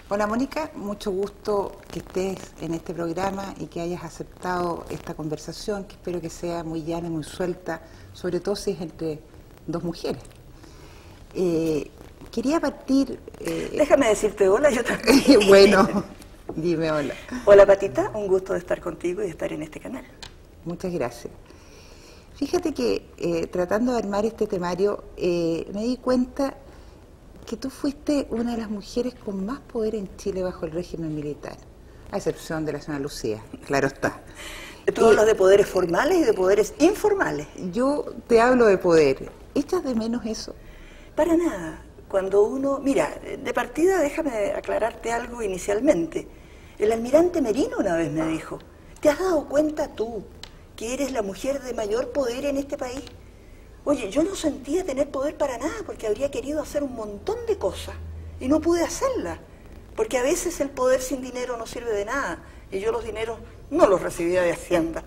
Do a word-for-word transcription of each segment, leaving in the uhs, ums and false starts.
Hola Mónica, mucho gusto que estés en este programa y que hayas aceptado esta conversación, que espero que sea muy llana y muy suelta, sobre todo si es entre dos mujeres. Eh, quería partir... Eh... Déjame decirte hola, yo también. Bueno, dime hola. Hola Patita, un gusto de estar contigo y de estar en este canal. Muchas gracias. Fíjate que eh, tratando de armar este temario, eh, me di cuenta que tú fuiste una de las mujeres con más poder en Chile bajo el régimen militar, a excepción de la señora Lucía, claro está. Tú hablas de poderes formales y de poderes informales. Yo te hablo de poder. ¿Echas de menos eso? Para nada. Cuando uno... Mira, de partida déjame aclararte algo inicialmente. El almirante Merino una vez me dijo, ¿te has dado cuenta tú que eres la mujer de mayor poder en este país? Oye, yo no sentía tener poder para nada porque habría querido hacer un montón de cosas y no pude hacerlas, porque a veces el poder sin dinero no sirve de nada y yo los dineros no los recibía de Hacienda.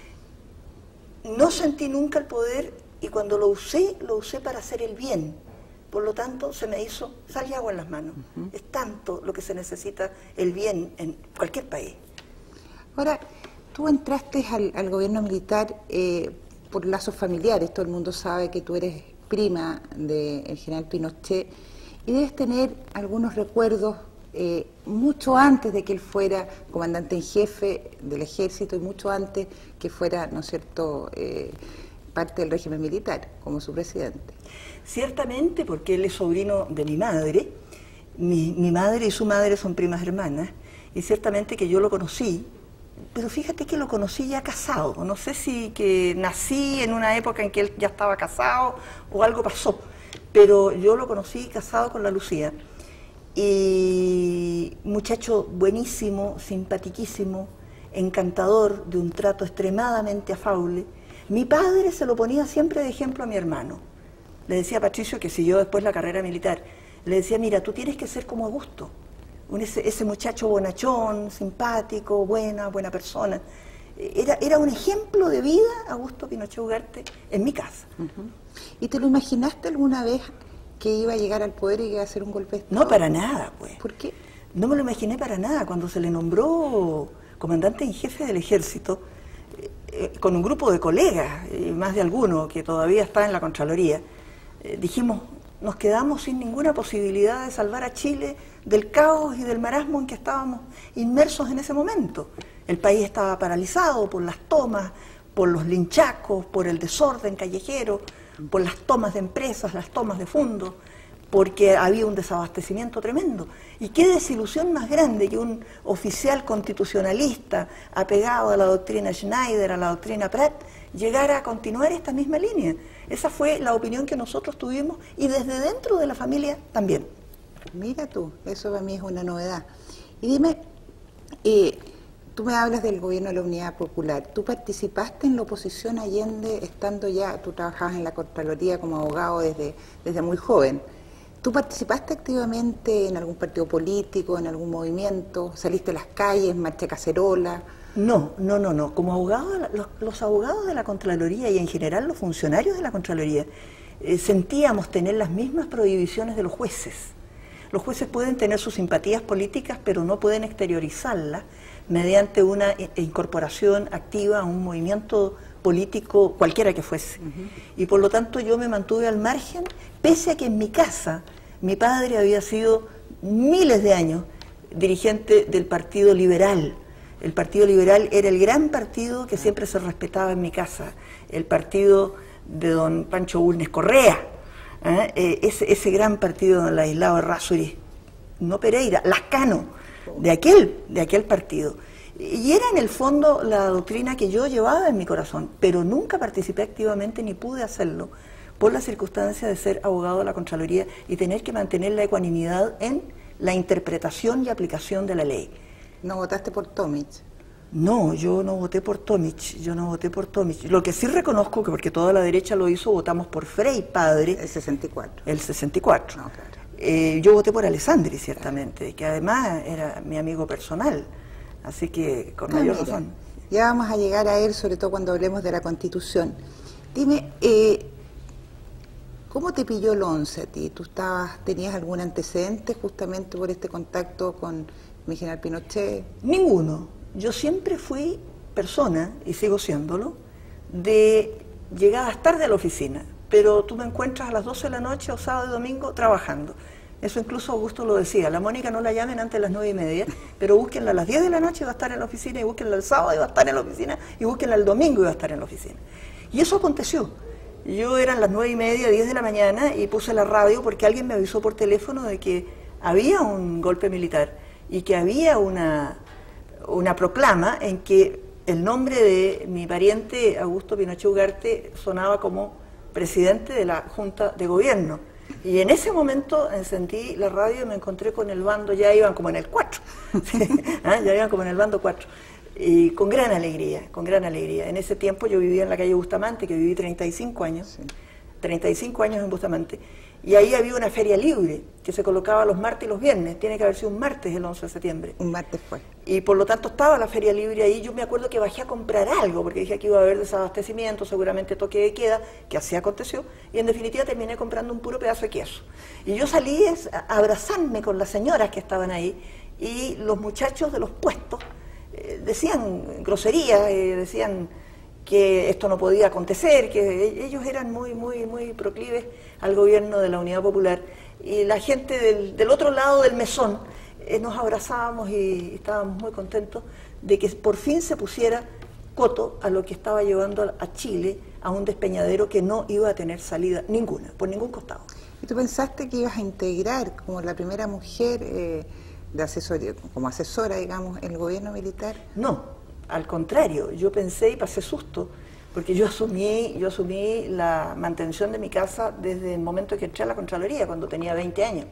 No sentí nunca el poder y cuando lo usé, lo usé para hacer el bien. Por lo tanto, se me hizo sal y agua en las manos. Uh-huh. Es tanto lo que se necesita el bien en cualquier país. Ahora, tú entraste al, al gobierno militar eh, por lazos familiares. Todo el mundo sabe que tú eres prima del general Pinochet y debes tener algunos recuerdos eh, mucho antes de que él fuera comandante en jefe del ejército y mucho antes que fuera, ¿no es cierto?, eh, parte del régimen militar, como su presidente. Ciertamente, porque él es sobrino de mi madre, mi, mi madre y su madre son primas hermanas, y ciertamente que yo lo conocí, pero fíjate que lo conocí ya casado, no sé si que nací en una época en que él ya estaba casado o algo pasó, pero yo lo conocí casado con la Lucía, y muchacho buenísimo, simpatiquísimo, encantador, de un trato extremadamente afable. Mi padre se lo ponía siempre de ejemplo a mi hermano. Le decía a Patricio, que siguió después la carrera militar, le decía, mira, tú tienes que ser como Augusto, un, ese, ese muchacho bonachón, simpático, buena, buena persona. Era, era un ejemplo de vida, Augusto Pinochet Ugarte, en mi casa. Uh-huh. ¿Y te lo imaginaste alguna vez que iba a llegar al poder y que iba a hacer un golpe de Estado? No, para nada, pues. ¿Por qué? No me lo imaginé para nada. Cuando se le nombró comandante en jefe del ejército, eh, con un grupo de colegas, y más de alguno que todavía está en la Contraloría, eh, dijimos, nos quedamos sin ninguna posibilidad de salvar a Chile del caos y del marasmo en que estábamos inmersos en ese momento. El país estaba paralizado por las tomas, por los linchacos, por el desorden callejero, por las tomas de empresas, las tomas de fondos, porque había un desabastecimiento tremendo. Y qué desilusión más grande que un oficial constitucionalista apegado a la doctrina Schneider, a la doctrina Pratt, llegara a continuar esta misma línea. Esa fue la opinión que nosotros tuvimos y desde dentro de la familia también. Mira tú, eso para mí es una novedad. Y dime, eh, tú me hablas del gobierno de la Unidad Popular. ¿Tú participaste en la oposición a Allende estando ya, tú trabajabas en la Contraloría como abogado desde, desde muy joven? ¿Tú participaste activamente en algún partido político, en algún movimiento? ¿Saliste a las calles, marcha cacerola? No, no, no, no. Como abogado, los, los abogados de la Contraloría y en general los funcionarios de la Contraloría eh, sentíamos tener las mismas prohibiciones de los jueces. Los jueces pueden tener sus simpatías políticas, pero no pueden exteriorizarlas mediante una incorporación activa a un movimiento político, cualquiera que fuese. Uh-huh. Y por lo tanto yo me mantuve al margen, pese a que en mi casa mi padre había sido miles de años dirigente del Partido Liberal. El Partido Liberal era el gran partido que siempre se respetaba en mi casa, el partido de don Pancho Bulnes Correa, ¿eh? Eh, ese, ese gran partido de don Ladislao Errázuriz, no Pereira, Lascano, de aquel, de aquel partido. Y era en el fondo la doctrina que yo llevaba en mi corazón, pero nunca participé activamente ni pude hacerlo por la circunstancia de ser abogado de la Contraloría y tener que mantener la ecuanimidad en la interpretación y aplicación de la ley. ¿No votaste por Tomic? No, yo no voté por Tomic, yo no voté por Tomic. Lo que sí reconozco, que porque toda la derecha lo hizo, votamos por Frei padre. El sesenta y cuatro. El sesenta y cuatro. No, claro. eh, yo voté por Alessandri, ciertamente, que además era mi amigo personal. Así que, con mayor ah, razón. Ya vamos a llegar a él, sobre todo cuando hablemos de la Constitución. Dime, eh, ¿Cómo te pilló el once a ti? ¿Tú estabas, tenías algún antecedente justamente por este contacto con mi general Pinochet? Ninguno. Yo siempre fui persona, y sigo siéndolo, de llegadas tarde a la oficina, pero tú me encuentras a las doce de la noche o sábado y domingo trabajando. Eso incluso Augusto lo decía, la Mónica no la llamen antes de las nueve y media, pero búsquenla a las diez de la noche y va a estar en la oficina, y búsquenla el sábado y va a estar en la oficina, y búsquenla el domingo y va a estar en la oficina. Y eso aconteció. Yo eran las nueve y media, diez de la mañana, y puse la radio porque alguien me avisó por teléfono de que había un golpe militar y que había una, una proclama en que el nombre de mi pariente Augusto Pinochet Ugarte sonaba como presidente de la Junta de Gobierno. Y en ese momento encendí la radio y me encontré con el bando, ya iban como en el cuatro, ¿ah? Ya iban como en el bando cuatro, y con gran alegría, con gran alegría. En ese tiempo yo vivía en la calle Bustamante, que viví treinta y cinco años, sí. treinta y cinco años en Bustamante, y ahí había una feria libre que se colocaba los martes y los viernes, tiene que haber sido un martes el once de septiembre. Un martes fue. Y por lo tanto estaba la feria libre ahí. Yo me acuerdo que bajé a comprar algo, porque dije que iba a haber desabastecimiento, seguramente toque de queda, que así aconteció, y en definitiva terminé comprando un puro pedazo de queso. Y yo salí a abrazarme con las señoras que estaban ahí, y los muchachos de los puestos eh, decían groserías, eh, decían que esto no podía acontecer, que ellos eran muy, muy, muy proclives al gobierno de la Unidad Popular, y la gente del, del otro lado del mesón eh, nos abrazábamos y estábamos muy contentos de que por fin se pusiera coto a lo que estaba llevando a Chile a un despeñadero que no iba a tener salida ninguna, por ningún costado. ¿Y tú pensaste que ibas a integrar como la primera mujer eh, de asesoría, como asesora, digamos, el gobierno militar? No. Al contrario, yo pensé y pasé susto, porque yo asumí, yo asumí la mantención de mi casa desde el momento que entré a la Contraloría, cuando tenía veinte años.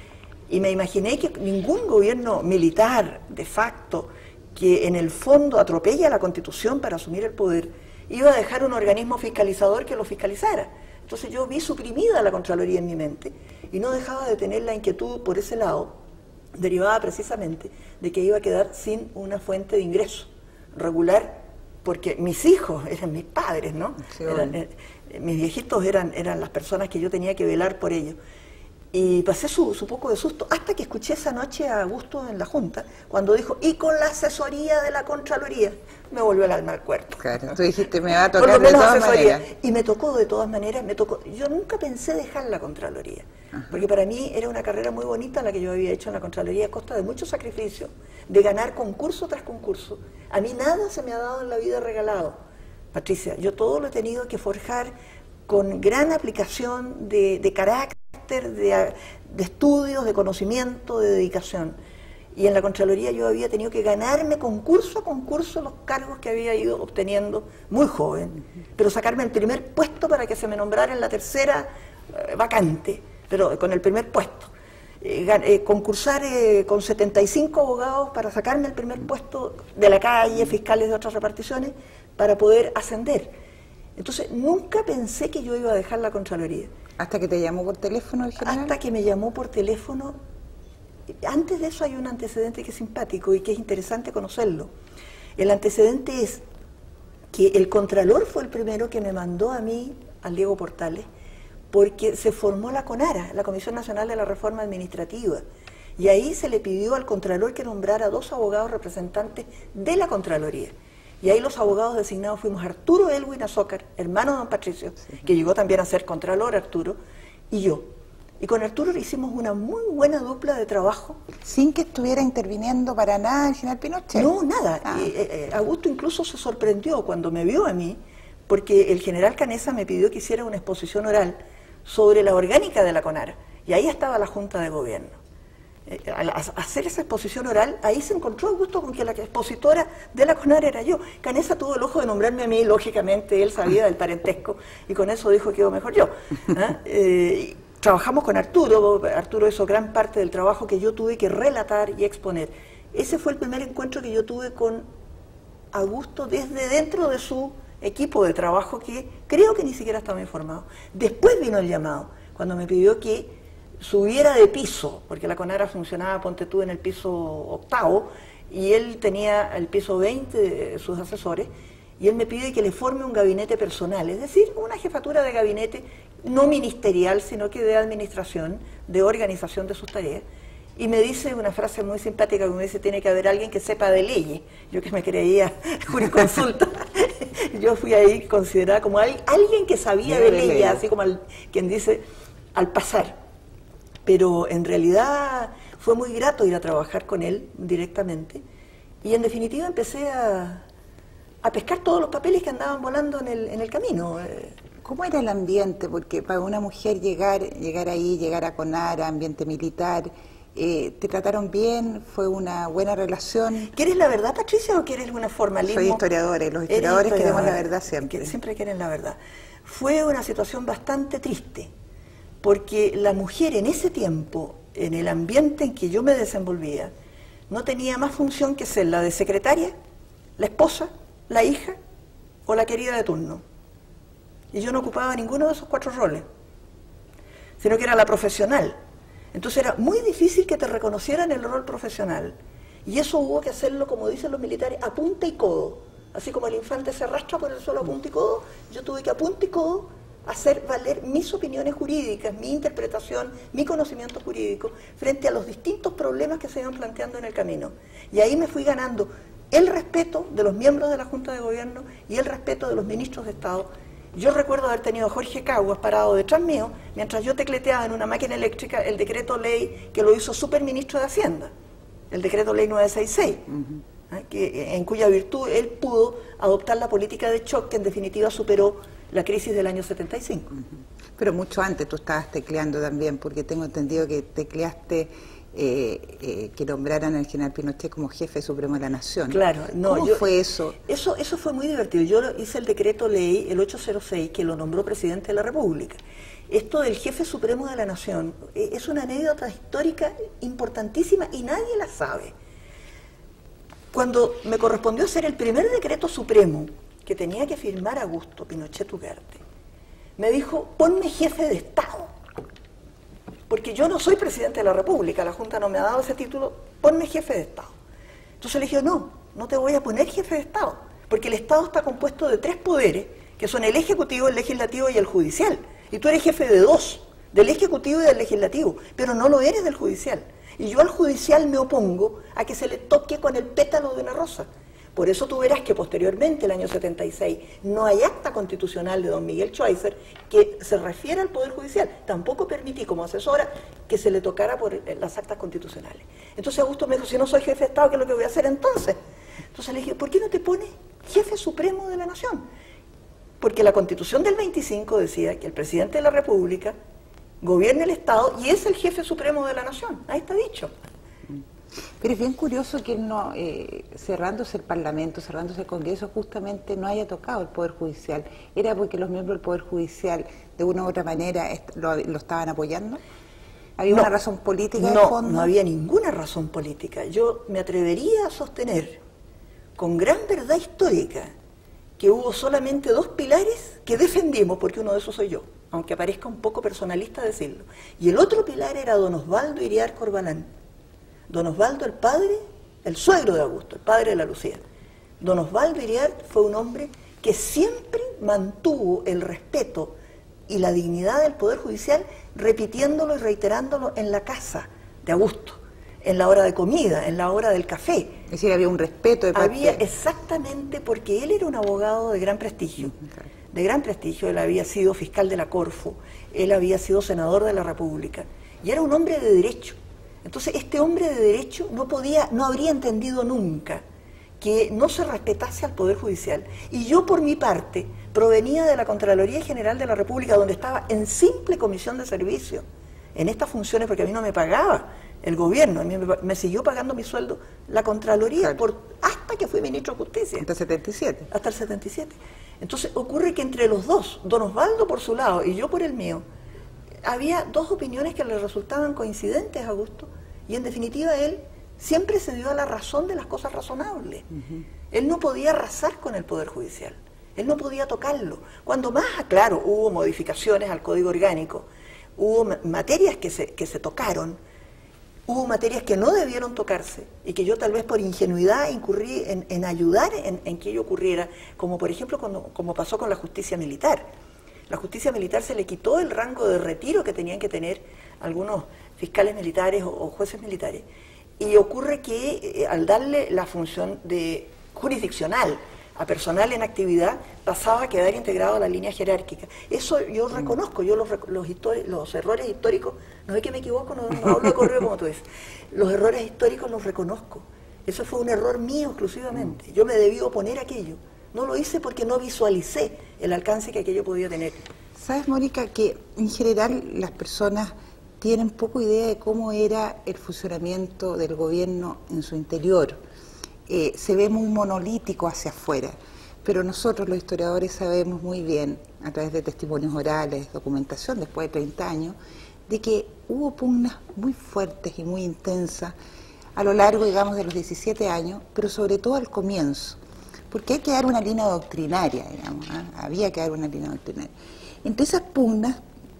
Y me imaginé que ningún gobierno militar, de facto, que en el fondo atropella la Constitución para asumir el poder, iba a dejar un organismo fiscalizador que lo fiscalizara. Entonces yo vi suprimida la Contraloría en mi mente, y no dejaba de tener la inquietud por ese lado, derivada precisamente de que iba a quedar sin una fuente de ingreso regular, porque mis hijos eran mis padres, ¿no? Sí, eran, eh, mis viejitos eran, eran las personas que yo tenía que velar por ellos. Y pasé su, su poco de susto, hasta que escuché esa noche a Augusto en la Junta, cuando dijo, y con la asesoría de la Contraloría, me volvió el alma al cuerpo. Claro, tú dijiste, me va a tocar de todas maneras. Y me tocó de todas maneras, me tocó. Yo nunca pensé dejar la Contraloría, ajá, porque para mí era una carrera muy bonita la que yo había hecho en la Contraloría, a costa de mucho sacrificio, de ganar concurso tras concurso. A mí nada se me ha dado en la vida regalado, Patricia. Yo todo lo he tenido que forjar con gran aplicación de, de carácter, de, de estudios, de conocimiento, de dedicación. Y en la Contraloría yo había tenido que ganarme concurso a concurso los cargos que había ido obteniendo muy joven, pero sacarme el primer puesto para que se me nombrara en la tercera eh, vacante, pero con el primer puesto. Eh, eh, concursar eh, con setenta y cinco abogados para sacarme el primer puesto de la calle, fiscales de otras reparticiones, para poder ascender. Entonces nunca pensé que yo iba a dejar la Contraloría. ¿Hasta que te llamó por teléfono el general? Hasta que me llamó por teléfono. Antes de eso hay un antecedente que es simpático y que es interesante conocerlo. El antecedente es que el Contralor fue el primero que me mandó a mí, al Diego Portales, porque se formó la CONARA, la Comisión Nacional de la Reforma Administrativa, y ahí se le pidió al Contralor que nombrara dos abogados representantes de la Contraloría. Y ahí los abogados designados fuimos Arturo Elwin Azócar, hermano de don Patricio, sí, que llegó también a ser Contralor, Arturo, y yo. Y con Arturo hicimos una muy buena dupla de trabajo. ¿Sin que estuviera interviniendo para nada el general Pinochet? No, nada. Ah. Eh, eh, Augusto incluso se sorprendió cuando me vio a mí, porque el general Canessa me pidió que hiciera una exposición oral sobre la orgánica de la CONARA. Y ahí estaba la Junta de Gobierno. Eh, al hacer esa exposición oral, ahí se encontró Augusto con que la expositora de la CONARA era yo. Canessa tuvo el ojo de nombrarme a mí, lógicamente, él sabía del parentesco, y con eso dijo que iba mejor yo. ¿Ah? Eh, Trabajamos con Arturo, Arturo hizo gran parte del trabajo que yo tuve que relatar y exponer. Ese fue el primer encuentro que yo tuve con Augusto desde dentro de su equipo de trabajo, que creo que ni siquiera estaba informado. Después vino el llamado, cuando me pidió que subiera de piso, porque la CONARA funcionaba, ponte tú, en el piso octavo, y él tenía el piso veinte de sus asesores, y él me pide que le forme un gabinete personal, es decir, una jefatura de gabinete no ministerial, sino que de administración, de organización de sus tareas. Y me dice una frase muy simpática que me dice, tiene que haber alguien que sepa de leyes. Yo que me creía jurisconsulta, yo fui ahí considerada como al, alguien que sabía de, de leyes, leyes, así como al, quien dice al pasar. Pero en realidad fue muy grato ir a trabajar con él directamente. Y en definitiva empecé a, a pescar todos los papeles que andaban volando en el, en el camino. ¿Cómo era el ambiente? Porque para una mujer llegar, llegar ahí, llegar a Conara, ambiente militar... Eh, ¿te trataron bien? ¿Fue una buena relación? ¿Quieres la verdad, Patricia, o quieres una formalismo? Soy historiadora y los historiadores queremos la verdad siempre. Que siempre quieren la verdad. Fue una situación bastante triste, porque la mujer en ese tiempo, en el ambiente en que yo me desenvolvía, no tenía más función que ser la de secretaria, la esposa, la hija o la querida de turno. Y yo no ocupaba ninguno de esos cuatro roles, sino que era la profesional. Entonces era muy difícil que te reconocieran el rol profesional. Y eso hubo que hacerlo, como dicen los militares, a punta y codo. Así como el infante se arrastra por el suelo a punta y codo, yo tuve que a punta y codo hacer valer mis opiniones jurídicas, mi interpretación, mi conocimiento jurídico, frente a los distintos problemas que se iban planteando en el camino. Y ahí me fui ganando el respeto de los miembros de la Junta de Gobierno y el respeto de los ministros de Estado. Yo recuerdo haber tenido a Jorge Caguas parado detrás mío, mientras yo tecleteaba en una máquina eléctrica el decreto ley que lo hizo superministro de Hacienda, el decreto ley novecientos sesenta y seis, uh-huh. ¿eh? que, en cuya virtud él pudo adoptar la política de shock que en definitiva superó la crisis del año setenta y cinco. Uh-huh. Pero mucho antes tú estabas tecleando también, porque tengo entendido que tecleaste eh, eh, que nombraran al general Pinochet como jefe supremo de la nación. Claro, no, ¿Cómo yo, fue eso? eso? Eso fue muy divertido. Yo hice el decreto ley, el ochocientos seis, que lo nombró presidente de la República. Esto del jefe supremo de la nación eh, es una anécdota histórica importantísima y nadie la sabe. Cuando me correspondió hacer el primer decreto supremo que tenía que firmar Augusto Pinochet Ugarte, me dijo, ponme jefe de Estado. Porque yo no soy presidente de la República, la Junta no me ha dado ese título, ponme jefe de Estado. Entonces le dije, no, no te voy a poner jefe de Estado, porque el Estado está compuesto de tres poderes, que son el Ejecutivo, el Legislativo y el Judicial. Y tú eres jefe de dos, del Ejecutivo y del Legislativo, pero no lo eres del Judicial. Y yo al Judicial me opongo a que se le toque con el pétalo de una rosa. Por eso tú verás que posteriormente, el año setenta y seis, no hay acta constitucional de don Miguel Schweitzer que se refiere al Poder Judicial. Tampoco permití como asesora que se le tocara por las actas constitucionales. Entonces Augusto me dijo, si no soy jefe de Estado, ¿qué es lo que voy a hacer entonces? Entonces le dije, ¿por qué no te pones jefe supremo de la nación? Porque la Constitución del veinticinco decía que el presidente de la República gobierna el Estado y es el jefe supremo de la nación. Ahí está dicho. Pero es bien curioso que él no, eh, cerrándose el Parlamento, cerrándose el Congreso, justamente no haya tocado el Poder Judicial. ¿Era porque los miembros del Poder Judicial de una u otra manera lo, lo estaban apoyando? ¿Había no, una razón política de no, fondo? No, había ninguna razón política. Yo me atrevería a sostener, con gran verdad histórica, que hubo solamente dos pilares que defendimos, porque uno de esos soy yo, aunque parezca un poco personalista decirlo. Y el otro pilar era don Osvaldo Iriar Corbalán. Don Osvaldo, el padre, el suegro de Augusto, el padre de la Lucía. Don Osvaldo Iriar fue un hombre que siempre mantuvo el respeto y la dignidad del Poder Judicial, repitiéndolo y reiterándolo en la casa de Augusto, en la hora de comida, en la hora del café. Es decir, había un respeto de parte. Había, exactamente, porque él era un abogado de gran prestigio, de gran prestigio. Él había sido fiscal de la Corfo, él había sido senador de la República, y era un hombre de derecho. Entonces este hombre de derecho no podía, no habría entendido nunca que no se respetase al Poder Judicial. Y yo por mi parte provenía de la Contraloría General de la República, donde estaba en simple comisión de servicio, en estas funciones, porque a mí no me pagaba el gobierno, a mí me, me siguió pagando mi sueldo la Contraloría, claro, por, hasta que fui ministro de Justicia. Hasta el setenta y siete. Hasta el setenta y siete. Entonces ocurre que entre los dos, don Osvaldo por su lado y yo por el mío, había dos opiniones que le resultaban coincidentes a Augusto, y en definitiva él siempre se dio a la razón de las cosas razonables. Uh-huh. Él no podía arrasar con el Poder Judicial, él no podía tocarlo. Cuando más, claro, hubo modificaciones al Código Orgánico, hubo materias que se, que se tocaron, hubo materias que no debieron tocarse y que yo tal vez por ingenuidad incurrí en, en ayudar en, en que ello ocurriera, como por ejemplo cuando, como pasó con la justicia militar. La justicia militar se le quitó el rango de retiro que tenían que tener algunos fiscales militares o, o jueces militares. Y ocurre que eh, al darle la función de jurisdiccional a personal en actividad, pasaba a quedar integrado a la línea jerárquica. Eso yo reconozco, yo los, los, los errores históricos, no es que me equivoco, no, no hablo de correo como tú dices, los errores históricos los reconozco. Eso fue un error mío exclusivamente. Yo me debí oponer a aquello. No lo hice porque no visualicé el alcance que aquello podía tener. ¿Sabes, Mónica, que en general las personas tienen poco idea de cómo era el funcionamiento del gobierno en su interior? Eh, se ve muy monolítico hacia afuera, pero nosotros los historiadores sabemos muy bien, a través de testimonios orales, documentación después de treinta años, de que hubo pugnas muy fuertes y muy intensas a lo largo, digamos, de los diecisiete años, pero sobre todo al comienzo, porque hay que dar una línea doctrinaria, digamos, ¿eh? Había que dar una línea doctrinaria. Entre esas pugnas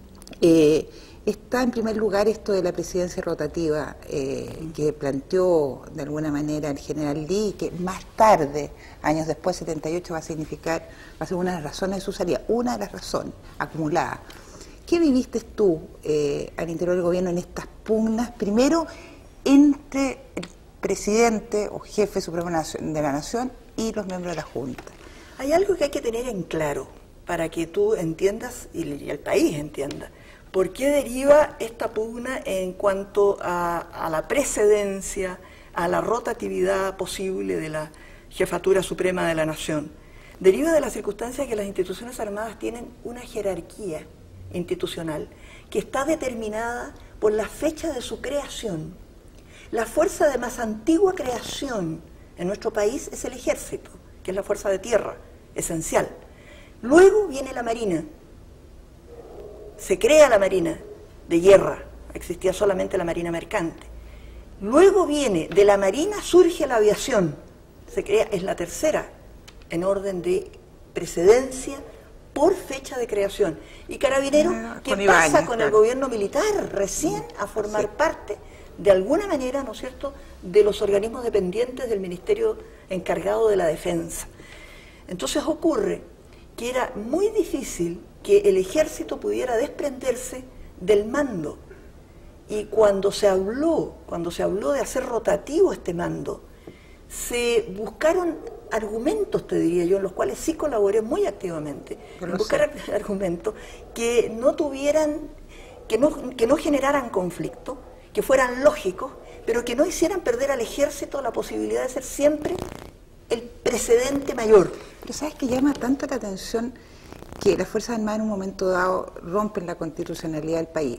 eh, está en primer lugar esto de la presidencia rotativa eh, que planteó de alguna manera el general Lee, que más tarde, años después, setenta y ocho, va a significar, va a ser una de las razones de su salida, una de las razones acumuladas. ¿Qué viviste tú eh, al interior del gobierno en estas pugnas? Primero, entre el presidente o jefe supremo de la nación y los miembros de la Junta. Hay algo que hay que tener en claro para que tú entiendas y el país entienda. ¿Por qué deriva esta pugna en cuanto a, a la precedencia, a la rotatividad posible de la jefatura suprema de la nación? Deriva de la circunstancia que las instituciones armadas tienen una jerarquía institucional que está determinada por la fecha de su creación. La fuerza de más antigua creación en nuestro país es el ejército, que es la fuerza de tierra, esencial. Luego viene la marina. Se crea la marina de guerra, existía solamente la marina mercante. Luego viene, de la marina surge la aviación, se crea, es la tercera en orden de precedencia por fecha de creación. Y Carabineros, ah, ¿qué pasa Ibañez, con claro. el gobierno militar? Recién a formar sí. parte, de alguna manera, ¿no es cierto?, de los organismos dependientes del Ministerio encargado de la Defensa. Entonces ocurre que era muy difícil que el ejército pudiera desprenderse del mando. Y cuando se habló, cuando se habló de hacer rotativo este mando, se buscaron argumentos, te diría yo, en los cuales sí colaboré muy activamente, buscar sé. argumentos que no tuvieran, que no, que no generaran conflicto, que fueran lógicos, pero que no hicieran perder al ejército la posibilidad de ser siempre el precedente mayor. Pero ¿sabes que llama tanto la atención que las Fuerzas Armadas en un momento dado rompen la constitucionalidad del país?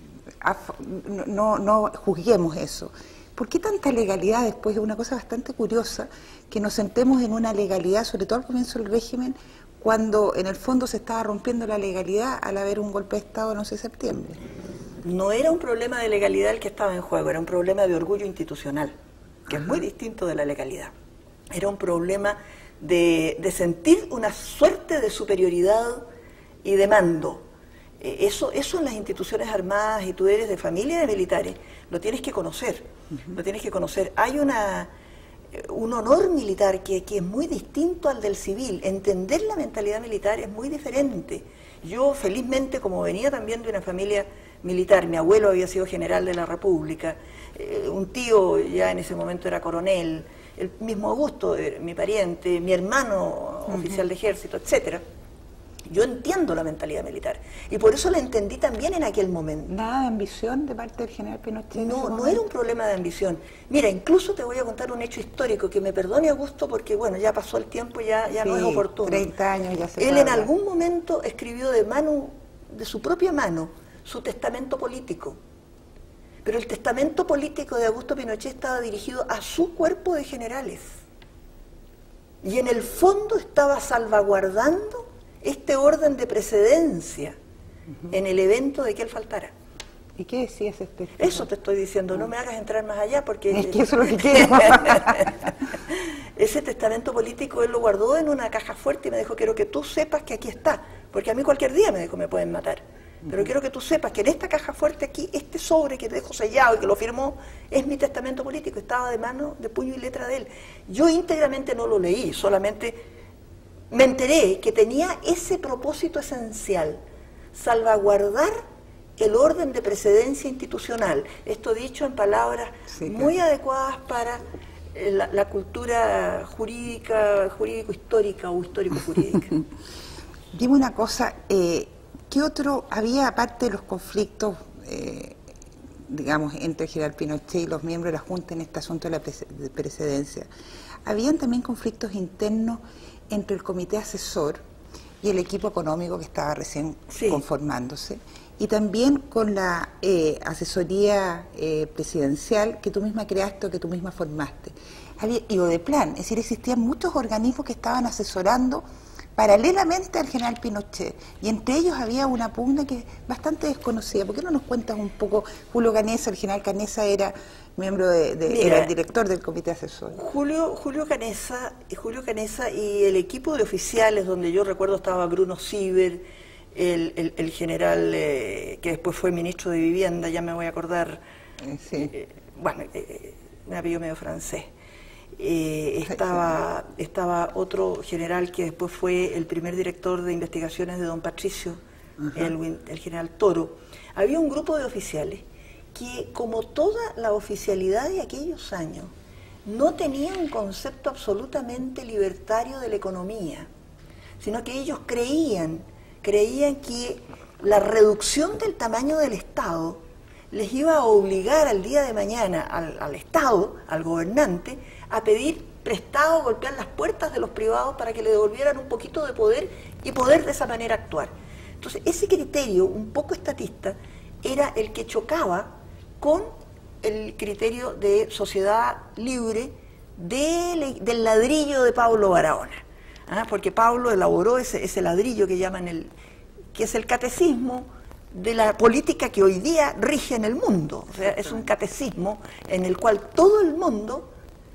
No, no, no juzguemos eso. ¿Por qué tanta legalidad después? Es una cosa bastante curiosa que nos sentemos en una legalidad, sobre todo al comienzo del régimen, cuando en el fondo se estaba rompiendo la legalidad al haber un golpe de Estado el once de septiembre. No era un problema de legalidad el que estaba en juego, era un problema de orgullo institucional, que Ajá. es muy distinto de la legalidad. Era un problema de, de sentir una suerte de superioridad y de mando. Eso, eso en las instituciones armadas, y tú eres de familia de militares, lo tienes que conocer, uh-huh. lo tienes que conocer. Hay una, un honor militar que, que es muy distinto al del civil. Entender la mentalidad militar es muy diferente. Yo, felizmente, como venía también de una familia militar, mi abuelo había sido general de la República, eh, un tío ya en ese momento era coronel, el mismo Augusto, eh, mi pariente, mi hermano uh-huh. oficial de ejército, etcétera. Yo entiendo la mentalidad militar y por eso la entendí también en aquel momento. ¿Nada de ambición de parte del general Pinochet? No, no era un problema de ambición. Mira, incluso te voy a contar un hecho histórico, que me perdone Augusto porque, bueno, ya pasó el tiempo, ya, ya sí, no es oportuno. treinta años ya se Él en algún momento escribió de mano, de su propia mano, su testamento político. Pero el testamento político de Augusto Pinochet estaba dirigido a su cuerpo de generales. Y en el fondo estaba salvaguardando este orden de precedencia uh-huh. en el evento de que él faltara. ¿Y qué decías este? Eso te estoy diciendo, no me hagas entrar más allá porque... Es que eso es lo que quiero. Ese testamento político él lo guardó en una caja fuerte y me dijo, quiero que tú sepas que aquí está, porque a mí cualquier día me dijo, me pueden matar. pero uh-huh. quiero que tú sepas que en esta caja fuerte aquí, este sobre que te dejo sellado y que lo firmó, es mi testamento político, estaba de mano, de puño y letra de él. Yo íntegramente no lo leí, solamente me enteré que tenía ese propósito esencial, salvaguardar el orden de precedencia institucional. Esto dicho en palabras sí, muy claro. adecuadas para la, la cultura jurídica, jurídico-histórica o histórico-jurídica. Dime una cosa, eh, ¿qué otro había, aparte de los conflictos, eh, digamos, entre el general Pinochet y los miembros de la Junta en este asunto de la precedencia? ¿Habían también conflictos internos entre el comité asesor y el equipo económico que estaba recién sí. conformándose? Y también con la eh, asesoría eh, presidencial que tú misma creaste o que tú misma formaste. Había, y Odeplan, es decir, existían muchos organismos que estaban asesorando paralelamente al general Pinochet, y entre ellos había una pugna que es bastante desconocida. ¿Por qué no nos cuentas un poco? Julio Canessa, el general Canessa era miembro de, de Mira, era el director del comité asesor. Julio, Julio Canessa, Julio Canessa y el equipo de oficiales, donde yo recuerdo estaba Bruno Sieber, el, el, el general eh, que después fue ministro de Vivienda, ya me voy a acordar, sí. eh, bueno, eh, un apellido medio francés. Eh, estaba, estaba otro general que después fue el primer director de investigaciones de don Patricio, el, el general Toro. Había un grupo de oficiales que, como toda la oficialidad de aquellos años, no tenía un concepto absolutamente libertario de la economía, sino que ellos creían, creían que la reducción del tamaño del Estado les iba a obligar al día de mañana al, al Estado, al gobernante, a pedir prestado, golpear las puertas de los privados para que le devolvieran un poquito de poder y poder de esa manera actuar. Entonces, ese criterio un poco estatista era el que chocaba con el criterio de sociedad libre de, del ladrillo de Pablo Barahona. ¿Ah? Porque Pablo elaboró ese, ese ladrillo que llaman el, que es el catecismo de la política que hoy día rige en el mundo. O sea, es un catecismo en el cual todo el mundo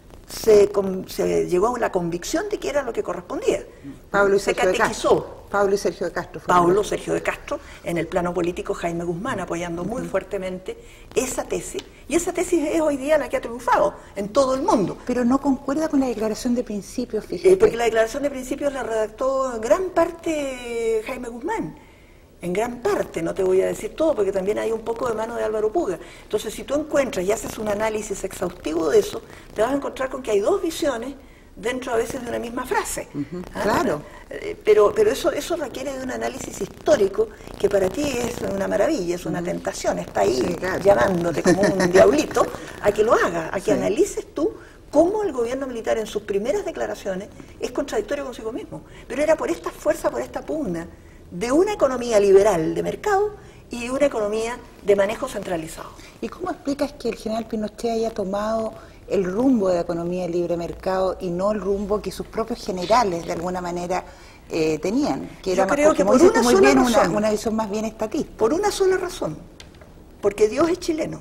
se, se llegó a la convicción de que era lo que correspondía. Pablo y se Sergio catequizó. De Castro. Pablo y Sergio de Castro. Pablo, Sergio de Castro, en el plano político Jaime Guzmán, apoyando muy uh-huh. fuertemente esa tesis, y esa tesis es hoy día la que ha triunfado en todo el mundo. Pero no concuerda con la declaración de principios, fíjate. Eh, porque la declaración de principios la redactó en gran parte Jaime Guzmán. En gran parte, no te voy a decir todo, porque también hay un poco de mano de Álvaro Puga. Entonces, si tú encuentras y haces un análisis exhaustivo de eso, te vas a encontrar con que hay dos visiones dentro a veces de una misma frase. Uh-huh, ¿Ah? Claro. Eh, pero pero eso, eso requiere de un análisis histórico que para ti es una maravilla, es una uh-huh. tentación, está ahí sí, claro. llamándote como un diablito a que lo hagas, a que sí. analices tú cómo el gobierno militar en sus primeras declaraciones es contradictorio consigo mismo. Pero era por esta fuerza, por esta pugna de una economía liberal de mercado y una economía de manejo centralizado. ¿Y cómo explicas que el general Pinochet haya tomado el rumbo de la economía de libre mercado y no el rumbo que sus propios generales de alguna manera eh, tenían? Que era Yo creo más, que por una muy sola bien razón, una, una visión más bien estatista. Por una sola razón, porque Dios es chileno.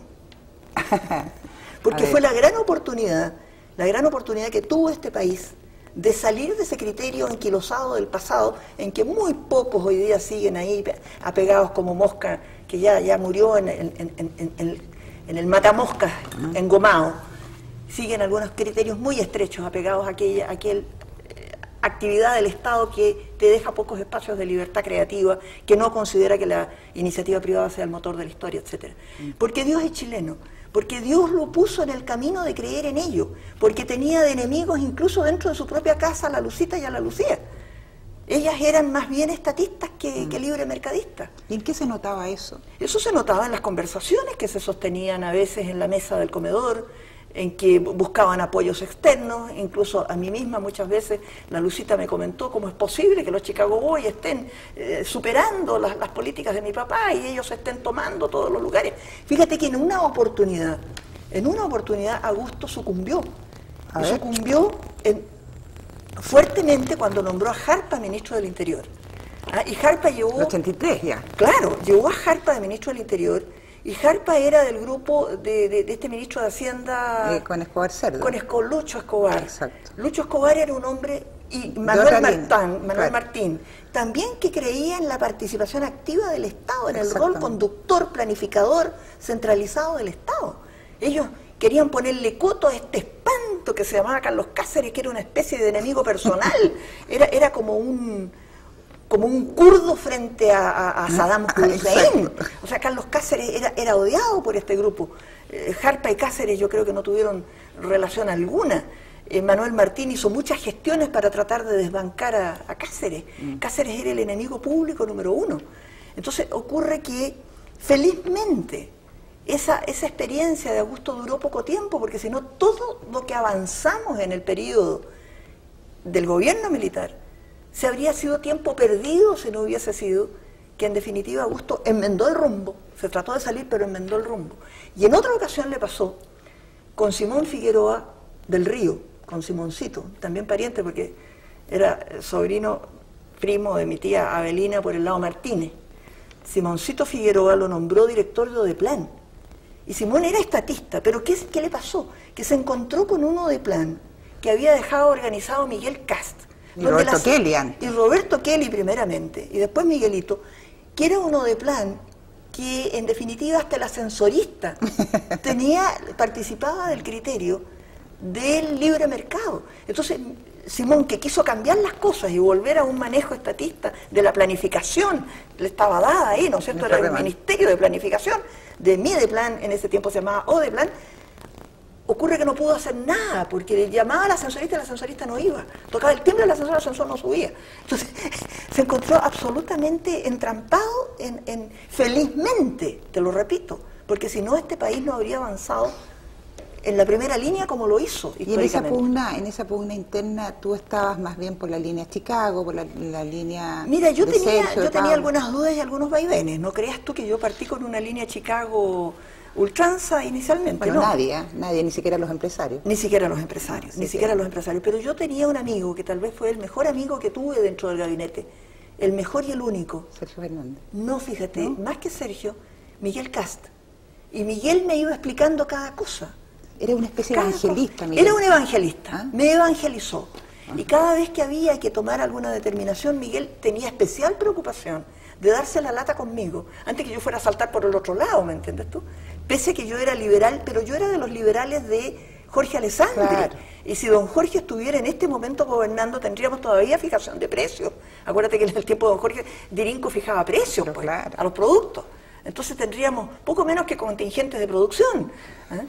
Porque fue la gran oportunidad, la gran oportunidad que tuvo este país de salir de ese criterio anquilosado del pasado, en que muy pocos hoy día siguen ahí apegados como mosca, que ya, ya murió en, en, en, en, en, en el matamoscas engomado. Siguen algunos criterios muy estrechos apegados a aquella, a aquella eh, actividad del Estado que te deja pocos espacios de libertad creativa, que no considera que la iniciativa privada sea el motor de la historia, etcétera. Porque Dios es chileno. Porque Dios lo puso en el camino de creer en ello, porque tenía de enemigos incluso dentro de su propia casa a la Lucita y a la Lucía. Ellas eran más bien estatistas que, que libre mercadistas. ¿Y en qué se notaba eso? Eso se notaba en las conversaciones que se sostenían a veces en la mesa del comedor, en que buscaban apoyos externos, incluso a mí misma muchas veces la Lucita me comentó cómo es posible que los Chicago Boys estén eh, superando las, las políticas de mi papá y ellos estén tomando todos los lugares. Fíjate que en una oportunidad, en una oportunidad Augusto sucumbió, a y ver. sucumbió en, fuertemente cuando nombró a Jarpa ministro del Interior. ¿Ah? Y Jarpa llevó... El ochenta y tres ya. Claro, llevó a Jarpa de ministro del Interior. Y Jarpa era del grupo de, de, de este ministro de Hacienda... Eh, con Escobar Cerdo. Con Esco, Lucho Escobar. Exacto. Lucho Escobar era un hombre y Manuel Martín, Manuel claro. Martín, también que creía en la participación activa del Estado, en el rol conductor, planificador, centralizado del Estado. Ellos querían ponerle coto a este espanto que se llamaba Carlos Cáceres, que era una especie de enemigo personal, era, era como un como un kurdo frente a, a, a Saddam Hussein. O sea, Carlos Cáceres era, era odiado por este grupo. Eh, Jarpa y Cáceres yo creo que no tuvieron relación alguna. Eh, Manuel Martín hizo muchas gestiones para tratar de desbancar a, a Cáceres. Mm. Cáceres era el enemigo público número uno. Entonces ocurre que, felizmente, esa, esa experiencia de Augusto duró poco tiempo, porque si no, todo lo que avanzamos en el periodo del gobierno militar se habría sido tiempo perdido si no hubiese sido que, en definitiva, Augusto enmendó el rumbo. Se trató de salir, pero enmendó el rumbo. Y en otra ocasión le pasó con Simón Figueroa del Río, con Simoncito, también pariente porque era sobrino primo de mi tía Avelina por el lado Martínez. Simoncito Figueroa lo nombró director de Odeplan. Y Simón era estatista, pero ¿qué, qué le pasó? Que se encontró con un Odeplan que había dejado organizado Miguel Cast. Y Roberto las, Kelly antes. Y Roberto Kelly primeramente, y después Miguelito, que era un Odeplan que en definitiva hasta el ascensorista tenía, participaba del criterio del libre mercado. Entonces, Simón, que quiso cambiar las cosas y volver a un manejo estatista de la planificación, le estaba dada ahí, ¿no es cierto? Era el Ministerio de Planificación, de Mideplan, en ese tiempo se llamaba Odeplan. Ocurre que no pudo hacer nada, porque le llamaba al ascensorista y el ascensorista no iba. Tocaba el timbre del ascensor, el ascensor no subía. Entonces, se encontró absolutamente entrampado en, en, felizmente, te lo repito, porque si no, este país no habría avanzado en la primera línea como lo hizo. Y en esa pugna, en esa pugna interna, tú estabas más bien por la línea Chicago, por la, la línea. Mira, yo de tenía, Sergio, yo tenía algunas dudas y algunos vaivenes. No creas tú que yo partí con una línea Chicago ultranza inicialmente. Pero no. nadie, ¿eh? nadie, ni siquiera los empresarios. Ni siquiera los empresarios, sí, ni sí. siquiera los empresarios. Pero yo tenía un amigo que tal vez fue el mejor amigo que tuve dentro del gabinete, el mejor y el único. Sergio Fernández. No, fíjate, ¿no? Más que Sergio, Miguel Cast. Y Miguel me iba explicando cada cosa. Era una especie cada de evangelista, Miguel. Era un evangelista, ¿ah? Me evangelizó. Ah. Y cada vez que había que tomar alguna determinación, Miguel tenía especial preocupación de darse la lata conmigo, antes que yo fuera a saltar por el otro lado, ¿me entiendes tú? Pese a que yo era liberal, pero yo era de los liberales de Jorge Alessandri. Claro. Y si don Jorge estuviera en este momento gobernando, tendríamos todavía fijación de precios. Acuérdate que en el tiempo de don Jorge, Dirinco fijaba precios pues, claro. a los productos. Entonces tendríamos poco menos que contingentes de producción. ¿eh?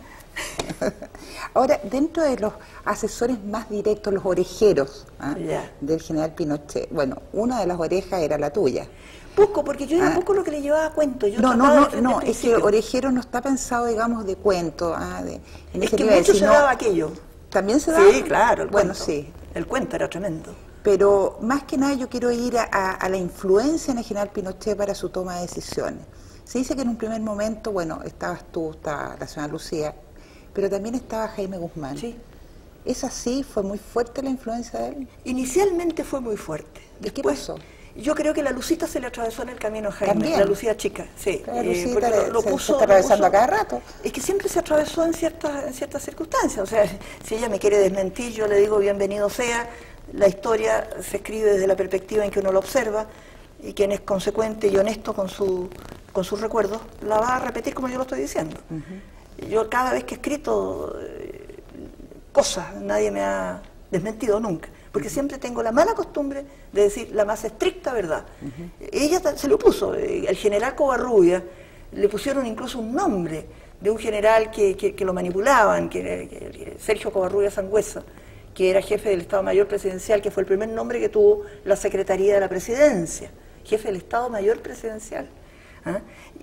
Ahora, dentro de los asesores más directos, los orejeros ¿eh? yeah. del general Pinochet, bueno, una de las orejas era la tuya. Poco, porque yo era ah. poco lo que le llevaba a cuento. Yo no, no, no, no es que orejero no está pensado, digamos, de cuento. Ah, de, en es ese que nivel, mucho sino, se daba aquello. ¿También se daba? Sí, claro, el bueno, cuento. sí. El cuento era tremendo. Pero más que nada yo quiero ir a, a, a la influencia en el general Pinochet para su toma de decisiones. Se dice que en un primer momento, bueno, estabas tú, estaba la señora Lucía, pero también estaba Jaime Guzmán. Sí. ¿Es así? ¿Fue muy fuerte la influencia de él? Inicialmente fue muy fuerte. ¿Y qué pasó? Yo creo que la Lucita se le atravesó en el camino a Jaime, ¿También? La Lucía chica, sí. La Lucita eh, lo, lo se, puso, se está atravesando lo a cada rato. Es que siempre se atravesó en ciertas, en ciertas circunstancias. O sea, si ella me quiere desmentir, yo le digo bienvenido sea. La historia se escribe desde la perspectiva en que uno lo observa, y quien es consecuente y honesto con, su, con sus recuerdos, la va a repetir como yo lo estoy diciendo. Uh-huh. Yo cada vez que he escrito eh, cosas, nadie me ha desmentido nunca. Porque siempre tengo la mala costumbre de decir la más estricta verdad. Uh-huh. Ella se lo puso, el general Covarrubia, le pusieron incluso un nombre de un general que, que, que lo manipulaban, que era que, Sergio Covarrubia Sangüesa, que era jefe del Estado Mayor Presidencial, que fue el primer nombre que tuvo la Secretaría de la Presidencia, jefe del Estado Mayor Presidencial. ¿Ah?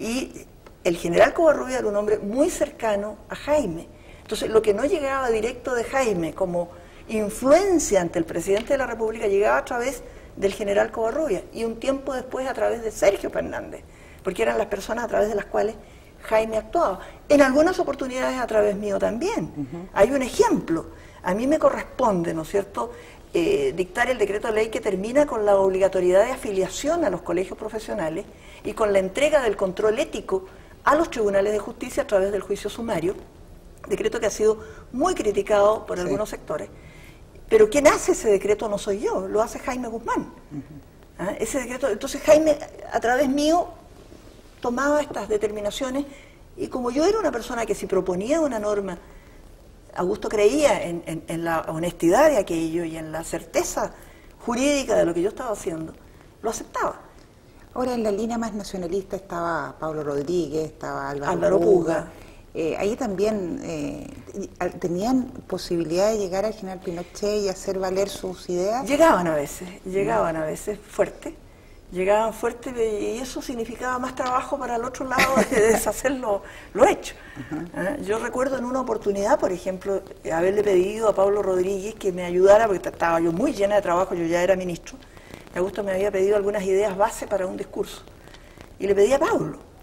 Y el general Covarrubia era un hombre muy cercano a Jaime. Entonces, lo que no llegaba directo de Jaime como influencia ante el presidente de la República llegaba a través del general Covarrubia y un tiempo después a través de Sergio Fernández, porque eran las personas a través de las cuales Jaime actuaba. En algunas oportunidades a través mío también. Uh-huh. Hay un ejemplo. A mí me corresponde, ¿no es cierto?, eh, dictar el decreto de ley que termina con la obligatoriedad de afiliación a los colegios profesionales y con la entrega del control ético a los tribunales de justicia a través del juicio sumario, decreto que ha sido muy criticado por sí. algunos sectores. Pero quien hace ese decreto no soy yo, lo hace Jaime Guzmán. Uh-huh. ¿Ah? Ese decreto, entonces Jaime, a través mío, tomaba estas determinaciones, y como yo era una persona que si proponía una norma, Augusto creía en, en, en la honestidad de aquello y en la certeza jurídica de lo que yo estaba haciendo, lo aceptaba. Ahora, en la línea más nacionalista estaba Pablo Rodríguez, estaba Álvaro, Álvaro Puga. Puga. Eh, ahí también eh, tenían posibilidad de llegar al general Pinochet y hacer valer sus ideas. Llegaban a veces, llegaban a veces fuerte, llegaban fuerte, y eso significaba más trabajo para el otro lado de deshacer lo, lo hecho. Uh-huh. ¿Eh? Yo recuerdo en una oportunidad, por ejemplo, haberle pedido a Pablo Rodríguez que me ayudara, porque estaba yo muy llena de trabajo, yo ya era ministro. Augusto me había pedido algunas ideas base para un discurso, y le pedí a Pablo.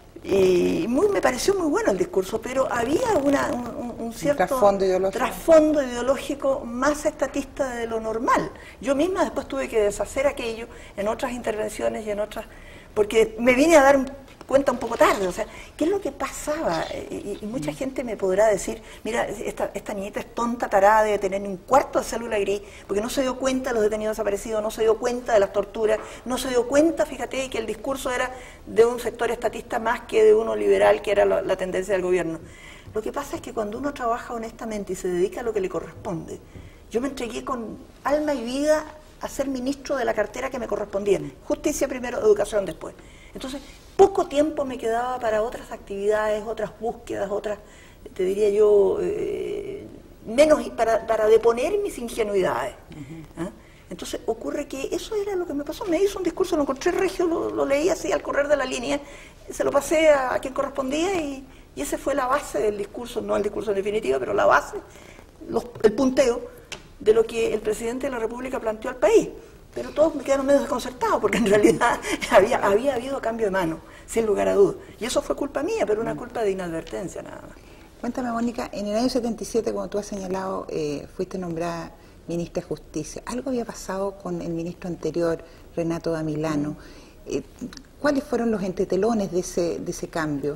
Y muy, me pareció muy bueno el discurso, pero había una, un, un cierto trasfondo ideológico. trasfondo ideológico más estatista de lo normal. Yo misma después tuve que deshacer aquello en otras intervenciones y en otras, porque me vine a dar cuenta un poco tarde, o sea, ¿qué es lo que pasaba? Y, y mucha gente me podrá decir, mira, esta, esta niñita es tonta, tarada, de tener ni un cuarto de célula gris, porque no se dio cuenta de los detenidos desaparecidos, no se dio cuenta de las torturas, no se dio cuenta, fíjate, que el discurso era de un sector estatista más que de uno liberal, que era la, la tendencia del gobierno. Lo que pasa es que cuando uno trabaja honestamente y se dedica a lo que le corresponde, yo me entregué con alma y vida a ser ministro de la cartera que me correspondía, justicia primero, educación después. Entonces, poco tiempo me quedaba para otras actividades, otras búsquedas, otras, te diría yo, eh, menos para, para deponer mis ingenuidades. Uh-huh. ¿Ah? Entonces, ocurre que eso era lo que me pasó. Me hizo un discurso, lo encontré regio, lo, lo leí así al correr de la línea, se lo pasé a, a quien correspondía, y, y esa fue la base del discurso, no el discurso en definitiva, pero la base, los, el punteo de lo que el presidente de la República planteó al país. Pero todos me quedaron medio desconcertados, porque en realidad había, había habido cambio de mano, sin lugar a dudas. Y eso fue culpa mía, pero una culpa de inadvertencia nada más. Cuéntame, Mónica, en el año setenta y siete, como tú has señalado, eh, fuiste nombrada ministra de Justicia. ¿Algo había pasado con el ministro anterior, Renato Damilano? Eh, ¿Cuáles fueron los entretelones de ese, de ese cambio?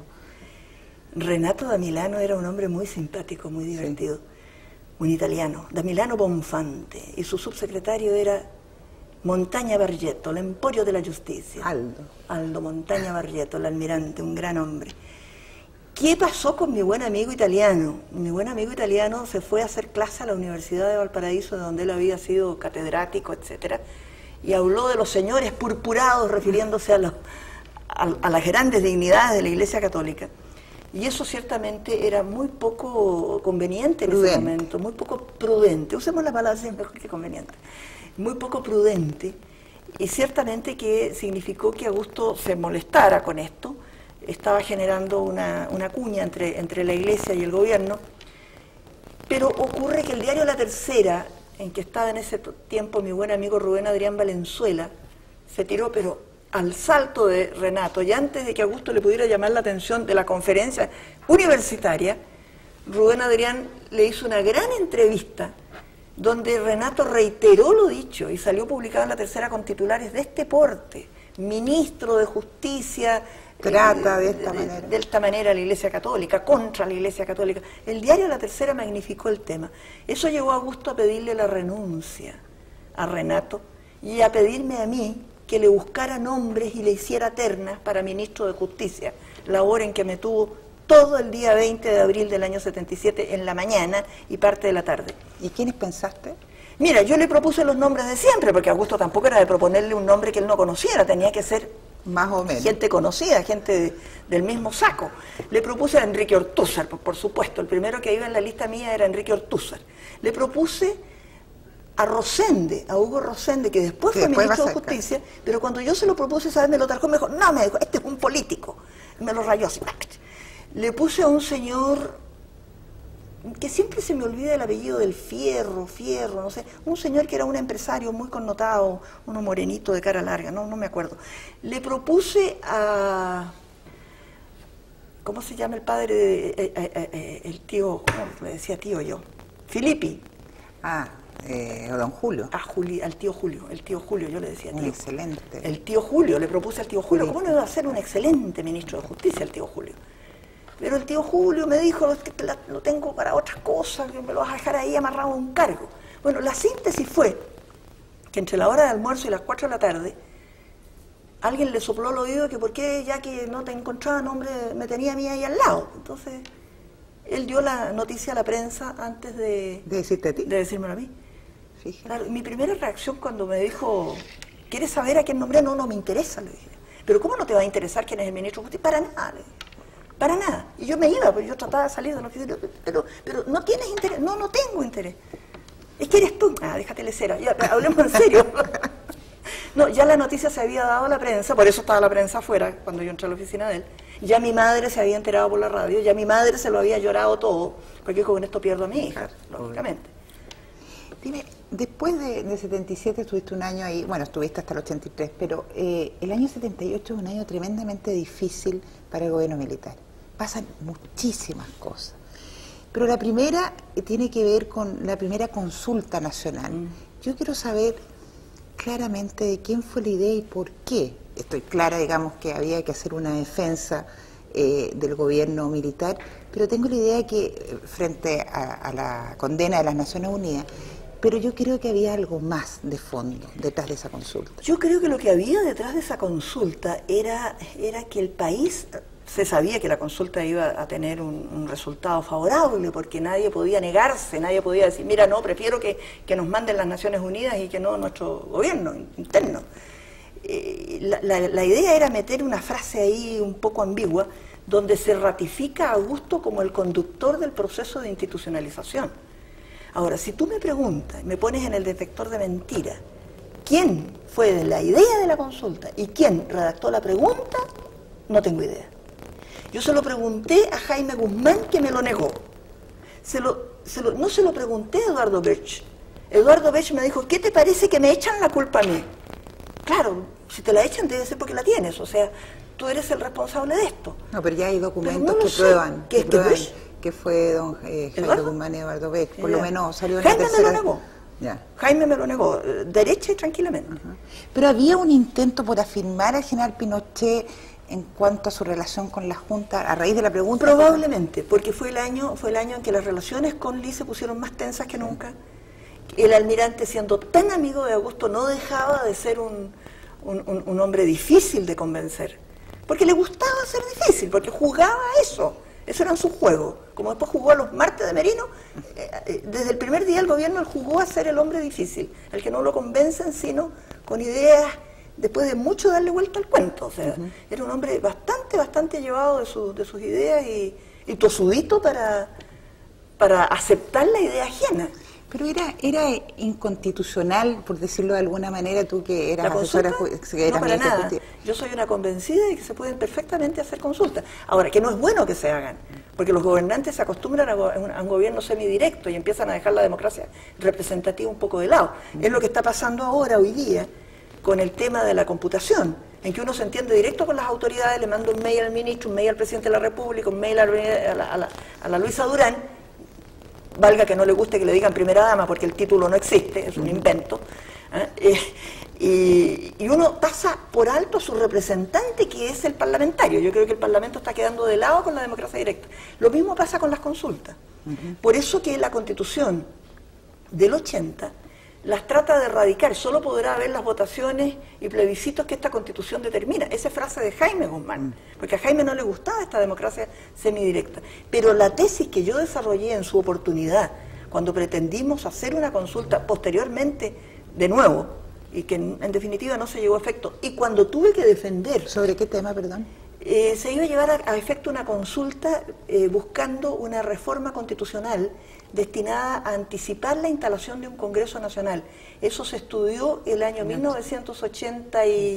Renato Damilano era un hombre muy simpático, muy divertido, sí. Un italiano, Damilano Bonfante, y su subsecretario era Montaña Bargetto, el emporio de la justicia. Aldo. Aldo Montaña Bargetto, el almirante, un gran hombre. ¿Qué pasó con mi buen amigo italiano? Mi buen amigo italiano se fue a hacer clase a la Universidad de Valparaíso, de donde él había sido catedrático, etcétera, y habló de los señores purpurados, refiriéndose a, los, a, a las grandes dignidades de la Iglesia Católica. Y eso ciertamente era muy poco conveniente en prudente. Ese momento, muy poco prudente. Usemos la palabra, es mejor que conveniente. Muy poco prudente, y ciertamente que significó que Augusto se molestara con esto. Estaba generando una, una cuña entre, entre la Iglesia y el gobierno, pero ocurre que el diario La Tercera, en que estaba en ese tiempo mi buen amigo Rubén Adrián Valenzuela, se tiró pero al salto de Renato, y antes de que Augusto le pudiera llamar la atención de la conferencia universitaria, Rubén Adrián le hizo una gran entrevista donde Renato reiteró lo dicho, y salió publicado en La Tercera con titulares de este porte: ministro de Justicia trata de esta de, manera de, de esta manera a la Iglesia Católica, contra la Iglesia Católica. El diario La Tercera magnificó el tema. Eso llevó a Augusto a pedirle la renuncia a Renato y a pedirme a mí que le buscara nombres y le hiciera ternas para ministro de Justicia, labor en que me tuvo todo el día veinte de abril del año setenta y siete en la mañana y parte de la tarde. ¿Y quiénes pensaste? Mira, yo le propuse los nombres de siempre, porque Augusto tampoco era de proponerle un nombre que él no conociera, tenía que ser más o menos gente conocida, gente de, del mismo saco. Le propuse a Enrique Ortúzar, por, por supuesto, el primero que iba en la lista mía era Enrique Ortúzar. Le propuse a Rosende, a Hugo Rosende, que después que fue después ministro de Justicia, pero cuando yo se lo propuse, ¿sabes? Me lo tarjó, me dijo, no, me dijo, este es un político. Me lo rayó así. Le puse a un señor que siempre se me olvida el apellido del Fierro, Fierro, no sé, un señor que era un empresario muy connotado, uno morenito de cara larga, no, no me acuerdo. Le propuse a, ¿cómo se llama el padre de, eh, eh, eh, el tío, ¿cómo le decía tío yo? Filippi. Ah, eh, don Julio. A Juli, al tío Julio, el tío Julio, yo le decía tío. Un excelente. El tío Julio, le propuse al tío Julio, ¿cómo no iba a ser un excelente ministro de Justicia el tío Julio? Pero el tío Julio me dijo, lo tengo para otras cosas, que me lo vas a dejar ahí amarrado a un cargo. Bueno, la síntesis fue que entre la hora de almuerzo y las cuatro de la tarde, alguien le sopló al oído que por qué, ya que no te encontraba nombre, me tenía a mí ahí al lado. Entonces, él dio la noticia a la prensa antes de, ¿De decirte a ti? de decírmelo a mí. Fíjate. Claro, mi primera reacción cuando me dijo, ¿quieres saber a quién nombré? No, no me interesa, le dije. ¿Pero cómo no te va a interesar quién es el ministro de Justicia? Para nada, le dije. Para nada. Y yo me iba, pero yo trataba de salir de la oficina, pero, pero no tienes interés. No, no tengo interés. Es que eres tú. Ah, déjate lecera. Ya, hablemos en serio. No, ya la noticia se había dado a la prensa, por eso estaba la prensa afuera cuando yo entré a la oficina de él. Ya mi madre se había enterado por la radio, ya mi madre se lo había llorado todo, porque con esto pierdo a mi hija, lógicamente. Dime, después de, de setenta y siete estuviste un año ahí, bueno, estuviste hasta el ochenta y tres, pero eh, el año setenta y ocho es un año tremendamente difícil para el gobierno militar. Pasan muchísimas cosas. Pero la primera eh, tiene que ver con la primera consulta nacional. Mm. Yo quiero saber claramente de quién fue la idea y por qué. Estoy clara, digamos, que había que hacer una defensa eh, del gobierno militar, pero tengo la idea que eh, frente a, a la condena de las Naciones Unidas, pero yo creo que había algo más de fondo detrás de esa consulta. Yo creo que lo que había detrás de esa consulta era, era que el país, se sabía que la consulta iba a tener un, un resultado favorable, porque nadie podía negarse, nadie podía decir, mira, no, prefiero que, que nos manden las Naciones Unidas y que no nuestro gobierno interno. Eh, la, la, la idea era meter una frase ahí un poco ambigua, donde se ratifica a Augusto como el conductor del proceso de institucionalización. Ahora, si tú me preguntas, me pones en el detector de mentiras, ¿quién fue de la idea de la consulta y quién redactó la pregunta? No tengo idea. Yo se lo pregunté a Jaime Guzmán, que me lo negó. Se lo, se lo, no se lo pregunté a Eduardo Berch. Eduardo Berch me dijo, ¿qué te parece que me echan la culpa a mí? Claro, si te la echan debe ser porque la tienes, o sea, tú eres el responsable de esto. No, pero ya hay documentos no que sé. prueban, ¿Qué que, es prueban que, que fue don eh, Jaime Guzmán y Eduardo Berch. Por ya. Lo menos salió en Jaime la tercera... me lo negó. Ya. Jaime me lo negó, derecha y tranquilamente. Uh-huh. Pero había un intento por afirmar al general Pinochet en cuanto a su relación con la Junta, a raíz de la pregunta... Probablemente, porque fue el año fue el año en que las relaciones con Lee se pusieron más tensas que nunca. El almirante, siendo tan amigo de Augusto, no dejaba de ser un, un, un, un hombre difícil de convencer. Porque le gustaba ser difícil, porque jugaba a eso. Eso eran sus juegos. Como después jugó a los martes de Merino, eh, desde el primer día el gobierno él jugó a ser el hombre difícil, el que no lo convencen sino con ideas, después de mucho darle vuelta al cuento. O sea, uh-huh. Era un hombre bastante, bastante llevado de, su, de sus ideas y, y tosudito para, para aceptar la idea ajena. Pero era era inconstitucional, por decirlo de alguna manera, tú que eras asesora... Que eras no, para nada. Yo soy una convencida de que se pueden perfectamente hacer consultas. Ahora, que no es bueno que se hagan, porque los gobernantes se acostumbran a, go a un gobierno semidirecto y empiezan a dejar la democracia representativa un poco de lado. Mm. Es lo que está pasando ahora, hoy día, con el tema de la computación, en que uno se entiende directo con las autoridades, le manda un mail al ministro, un mail al presidente de la República, un mail a la, a la, a la, a la Luisa Durán, valga que no le guste que le digan primera dama porque el título no existe, es un invento, ¿eh? y, y uno pasa por alto a su representante, que es el parlamentario. Yo creo que el Parlamento está quedando de lado con la democracia directa. Lo mismo pasa con las consultas. Uh-huh. Por eso que la Constitución del ochenta las trata de erradicar, solo podrá haber las votaciones y plebiscitos que esta Constitución determina. Esa es frase de Jaime Guzmán, porque a Jaime no le gustaba esta democracia semidirecta. Pero la tesis que yo desarrollé en su oportunidad, cuando pretendimos hacer una consulta posteriormente, de nuevo, y que en, en definitiva no se llegó a efecto, y cuando tuve que defender... ¿Sobre qué tema, perdón? Eh, se iba a llevar a, a efecto una consulta eh, buscando una reforma constitucional destinada a anticipar la instalación de un Congreso Nacional. Eso se estudió el año mil novecientos ochenta y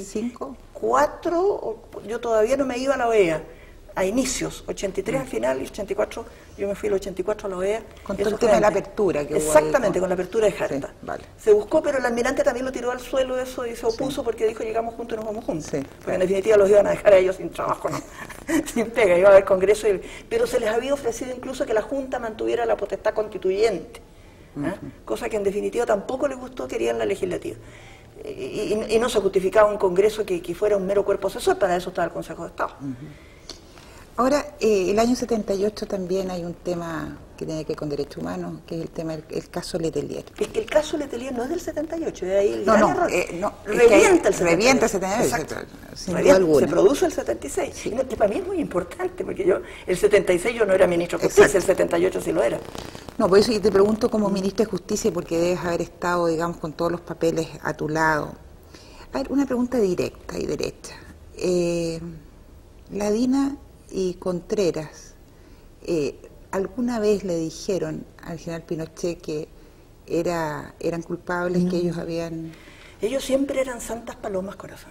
cuatro, yo todavía no me iba a la O E A, a inicios, ochenta y tres al final y ochenta y cuatro, yo me fui el ochenta y cuatro a la O E A. Con todo el tema de la apertura. Que Exactamente, hubo con... con la apertura de Jarta. Sí, vale. Se buscó, pero el almirante también lo tiró al suelo eso y se opuso, sí, porque dijo llegamos juntos y nos vamos juntos. Sí, porque en definitiva los iban a dejar a ellos sin trabajo, ¿no? Sin pega, iba a haber congreso. Y... pero se les había ofrecido incluso que la Junta mantuviera la potestad constituyente, ¿eh? Uh-huh. Cosa que en definitiva tampoco les gustó, querían la legislativa. Y, y, y no se justificaba un Congreso que, que fuera un mero cuerpo asesor, para eso estaba el Consejo de Estado. Uh-huh. Ahora, eh, el año setenta y ocho también hay un tema que tiene que ver con derechos humanos, que es el tema del el caso Letelier. Es que el caso Letelier no es del setenta y ocho, de ahí el No, gran no, error. eh, no, revienta, es que el revienta el setenta y ocho. setenta y ocho, sin duda Revienta, alguna. se produce el setenta y seis, sí. No, que para mí es muy importante, porque yo, el setenta y seis yo no era ministro de Justicia, exacto. El setenta y ocho sí lo era. No, por eso yo te pregunto como ministro de Justicia, porque debes haber estado, digamos, con todos los papeles a tu lado. A ver, una pregunta directa y derecha. Eh, la DINA y Contreras, eh, ¿alguna vez le dijeron al general Pinochet que era, eran culpables, no. que ellos habían...? Ellos siempre eran santas palomas, corazón.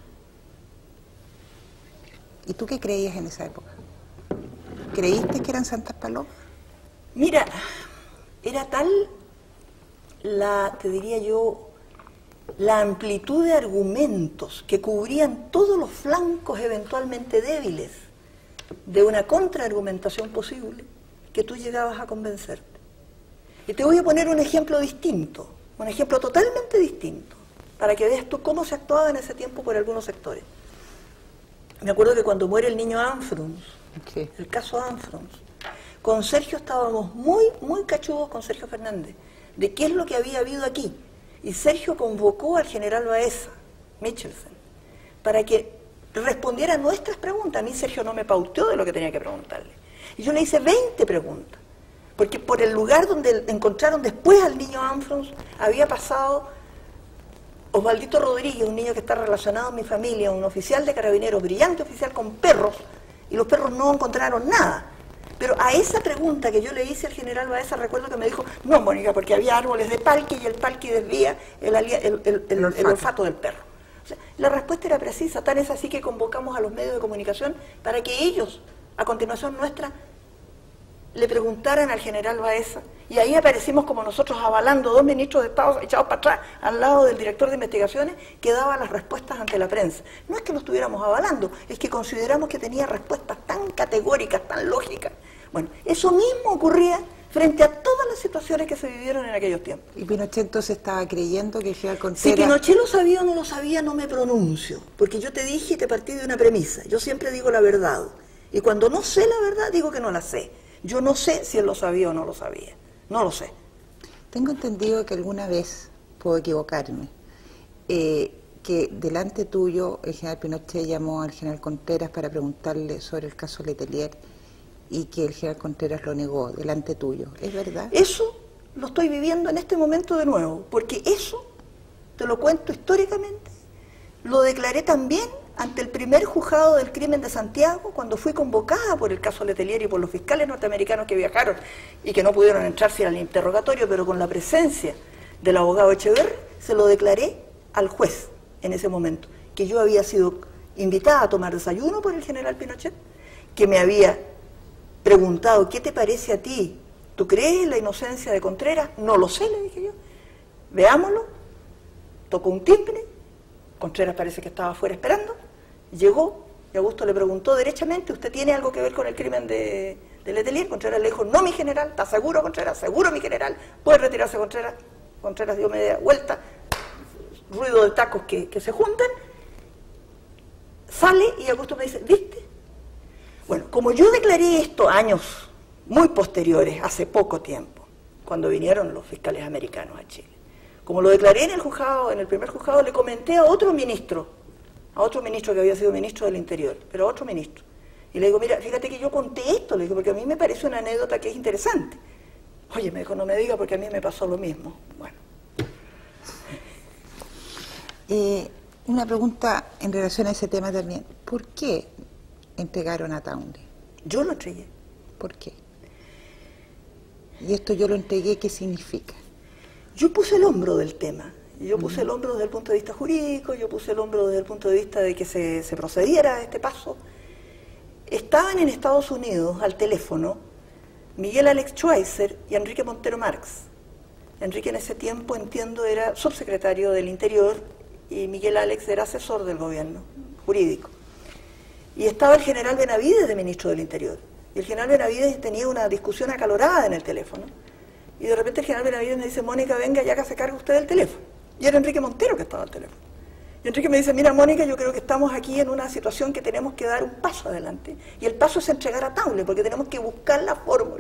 ¿Y tú qué creías en esa época? ¿Creíste que eran santas palomas? Mira, era tal la, te diría yo, la amplitud de argumentos que cubrían todos los flancos eventualmente débiles de una contraargumentación posible, que tú llegabas a convencerte. Y te voy a poner un ejemplo distinto, un ejemplo totalmente distinto, para que veas tú cómo se actuaba en ese tiempo por algunos sectores. Me acuerdo que cuando muere el niño Anfrunz, sí. el caso Anfrunz, con Sergio estábamos muy, muy cachudos con Sergio Fernández, de qué es lo que había habido aquí. Y Sergio convocó al general Baeza, Michelsen, para que respondiera a nuestras preguntas. A mí Sergio no me pauteó de lo que tenía que preguntarle. Y yo le hice veinte preguntas, porque por el lugar donde encontraron después al niño Anfrunz había pasado Osvaldito Rodríguez, un niño que está relacionado a mi familia, un oficial de carabineros, brillante oficial con perros, y los perros no encontraron nada. Pero a esa pregunta que yo le hice al general Baeza, recuerdo que me dijo, no, Mónica, porque había árboles de palque y el palque desvía el, el, el, el, el, olfato. el olfato del perro. O sea, la respuesta era precisa, tan es así que convocamos a los medios de comunicación para que ellos, a continuación nuestra, le preguntaran al general Baeza, y ahí aparecimos como nosotros avalando dos ministros de Estado echados para atrás al lado del director de investigaciones que daba las respuestas ante la prensa. No es que lo estuviéramos avalando, es que consideramos que tenía respuestas tan categóricas, tan lógicas. Bueno, eso mismo ocurría frente a todas las situaciones que se vivieron en aquellos tiempos. ¿Y Pinochet entonces estaba creyendo que el general Contreras...? Si Pinochet lo sabía o no lo sabía, no me pronuncio, porque yo te dije y te partí de una premisa. Yo siempre digo la verdad, y cuando no sé la verdad, digo que no la sé. Yo no sé si él lo sabía o no lo sabía. No lo sé. Tengo entendido que alguna vez, puedo equivocarme, eh, que delante tuyo el general Pinochet llamó al general Contreras para preguntarle sobre el caso Letelier y que el general Contreras lo negó delante tuyo. ¿Es verdad? Eso lo estoy viviendo en este momento de nuevo, porque eso, te lo cuento históricamente, lo declaré también ante el primer juzgado del crimen de Santiago, cuando fui convocada por el caso Letelier y por los fiscales norteamericanos que viajaron y que no pudieron entrar sin el interrogatorio, pero con la presencia del abogado Echeverri, se lo declaré al juez en ese momento, que yo había sido invitada a tomar desayuno por el general Pinochet, que me había preguntado, ¿qué te parece a ti? ¿Tú crees en la inocencia de Contreras? No lo sé, le dije yo. Veámoslo. Tocó un timbre, Contreras parece que estaba afuera esperando, llegó y Augusto le preguntó derechamente, ¿usted tiene algo que ver con el crimen de, de Letelier? Contreras le dijo, no, mi general. ¿Está seguro, Contreras? Seguro, mi general. ¿Puede retirarse, Contreras? Contreras dio media vuelta, ruido de tacos que, que se juntan, sale y Augusto me dice, ¿viste? Bueno, como yo declaré esto años muy posteriores, hace poco tiempo, cuando vinieron los fiscales americanos a Chile, como lo declaré en el juzgado, en el primer juzgado, le comenté a otro ministro, a otro ministro que había sido ministro del Interior, pero a otro ministro. Y le digo, mira, fíjate que yo conté esto, le digo, porque a mí me parece una anécdota que es interesante. Oye, me dijo, no me diga porque a mí me pasó lo mismo. Bueno. Eh, una pregunta en relación a ese tema también. ¿Por qué entregaron a Townley? Yo lo entregué. ¿Por qué? Y esto yo lo entregué, ¿qué significa? Yo puse el hombro del tema. Yo puse el hombro desde el punto de vista jurídico, yo puse el hombro desde el punto de vista de que se, se procediera a este paso. Estaban en Estados Unidos al teléfono Miguel Alex Schweitzer y Enrique Montero Marx. Enrique en ese tiempo, entiendo, era subsecretario del Interior y Miguel Alex era asesor del gobierno jurídico. Y estaba el general Benavides de ministro del Interior. Y el general Benavides tenía una discusión acalorada en el teléfono. Y de repente el general Benavides me dice, Mónica, venga, ya que se carga usted del teléfono. Y era Enrique Montero que estaba al teléfono. Y Enrique me dice, mira, Mónica, yo creo que estamos aquí en una situación que tenemos que dar un paso adelante. Y el paso es entregar a Townley, porque tenemos que buscar la fórmula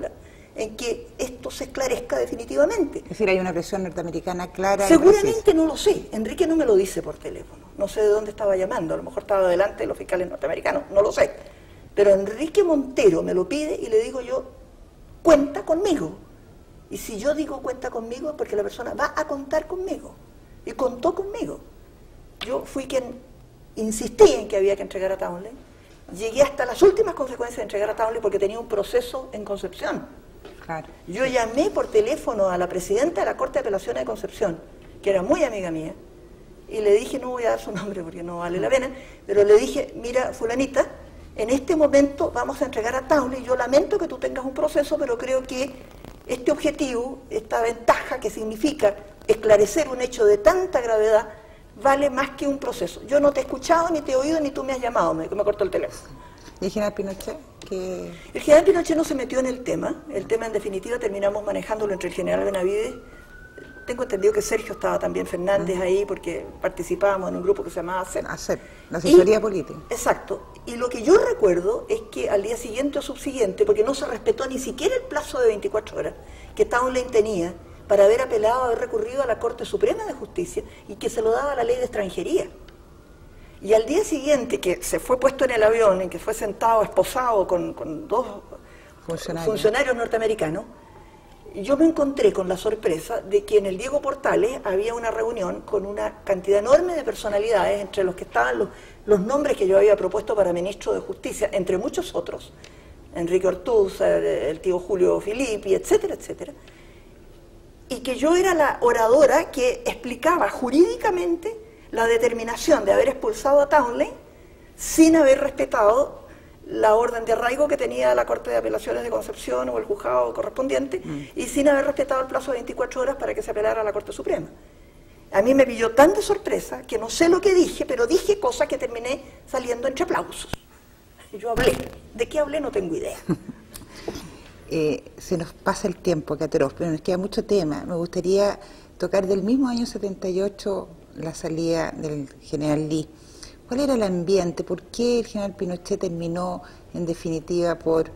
en que esto se esclarezca definitivamente. Es decir, hay una presión norteamericana clara. Seguramente no lo sé. Enrique no me lo dice por teléfono. No sé de dónde estaba llamando. A lo mejor estaba delante de los fiscales norteamericanos. No lo sé. Pero Enrique Montero me lo pide y le digo yo, cuenta conmigo. Y si yo digo cuenta conmigo es porque la persona va a contar conmigo. Y contó conmigo. Yo fui quien insistí en que había que entregar a Townley. Llegué hasta las últimas consecuencias de entregar a Townley porque tenía un proceso en Concepción. Claro. Yo llamé por teléfono a la presidenta de la Corte de Apelaciones de Concepción, que era muy amiga mía, y le dije, no voy a dar su nombre porque no vale la pena, pero le dije, mira, fulanita, en este momento vamos a entregar a Townley. Yo lamento que tú tengas un proceso, pero creo que este objetivo, esta ventaja que significa esclarecer un hecho de tanta gravedad, vale más que un proceso. Yo no te he escuchado, ni te he oído, ni tú me has llamado, me, me cortó el teléfono. ¿Y el general Pinochet? Que... El general Pinochet no se metió en el tema. El tema, en definitiva, terminamos manejándolo entre el general Benavides. Tengo entendido que Sergio estaba también, Fernández, uh-huh. ahí, porque participábamos en un grupo que se llamaba A C E P. A C E P, la asesoría y, política. Exacto. Y lo que yo recuerdo es que al día siguiente o subsiguiente, porque no se respetó ni siquiera el plazo de veinticuatro horas que Townley tenía para haber apelado, haber recurrido a la Corte Suprema de Justicia y que se lo daba la ley de extranjería. Y al día siguiente, que se fue puesto en el avión, en que fue sentado, esposado con, con dos funcionarios. funcionarios norteamericanos, yo me encontré con la sorpresa de que en el Diego Portales había una reunión con una cantidad enorme de personalidades, entre los que estaban los, los nombres que yo había propuesto para ministro de Justicia, entre muchos otros, Enrique Ortúzar, el tío Julio Filippi, etcétera, etcétera, y que yo era la oradora que explicaba jurídicamente la determinación de haber expulsado a Townley sin haber respetado la orden de arraigo que tenía la Corte de Apelaciones de Concepción o el juzgado correspondiente mm. y sin haber respetado el plazo de veinticuatro horas para que se apelara a la Corte Suprema. A mí me pilló tan de sorpresa que no sé lo que dije, pero dije cosas que terminé saliendo entre aplausos. Y yo hablé. ¿De qué hablé? No tengo idea. Eh, se nos pasa el tiempo, Cateros, pero nos queda mucho tema. Me gustaría tocar del mismo año setenta y ocho la salida del general Lee. ¿Cuál era el ambiente? ¿Por qué el general Pinochet terminó, en definitiva, por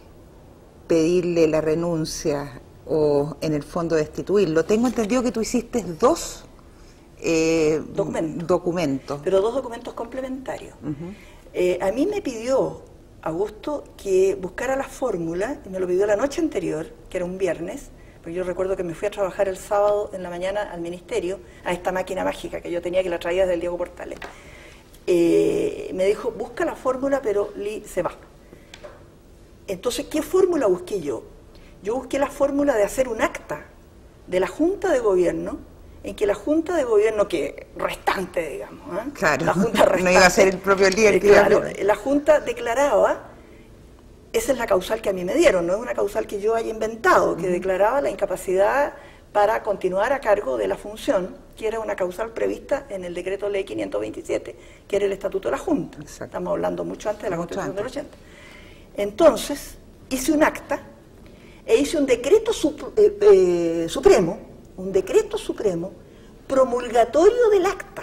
pedirle la renuncia o, en el fondo, destituirlo? Tengo entendido que tú hiciste dos eh, documentos. documentos. Pero dos documentos complementarios. Uh-huh. eh, a mí me pidió Augusto que buscara la fórmula, y me lo pidió la noche anterior, que era un viernes, porque yo recuerdo que me fui a trabajar el sábado en la mañana al ministerio, a esta máquina mágica que yo tenía, que la traía desde el Diego Portales. Eh, me dijo, busca la fórmula, pero Lee se va. Entonces, ¿qué fórmula busqué yo? Yo busqué la fórmula de hacer un acta de la Junta de Gobierno, en que la Junta de Gobierno, que restante, digamos, ¿eh? Claro, la Junta restante, no iba a ser el propio líder. Eh, claro, la Junta declaraba, esa es la causal que a mí me dieron, no es una causal que yo haya inventado, que uh-huh. declaraba la incapacidad para continuar a cargo de la función, que era una causal prevista en el decreto ley quinientos veintisiete, que era el estatuto de la Junta. Exacto. Estamos hablando mucho antes de la Constitución del ochenta. Entonces, hice un acta e hice un decreto sup eh, eh, supremo, un decreto supremo promulgatorio del acta.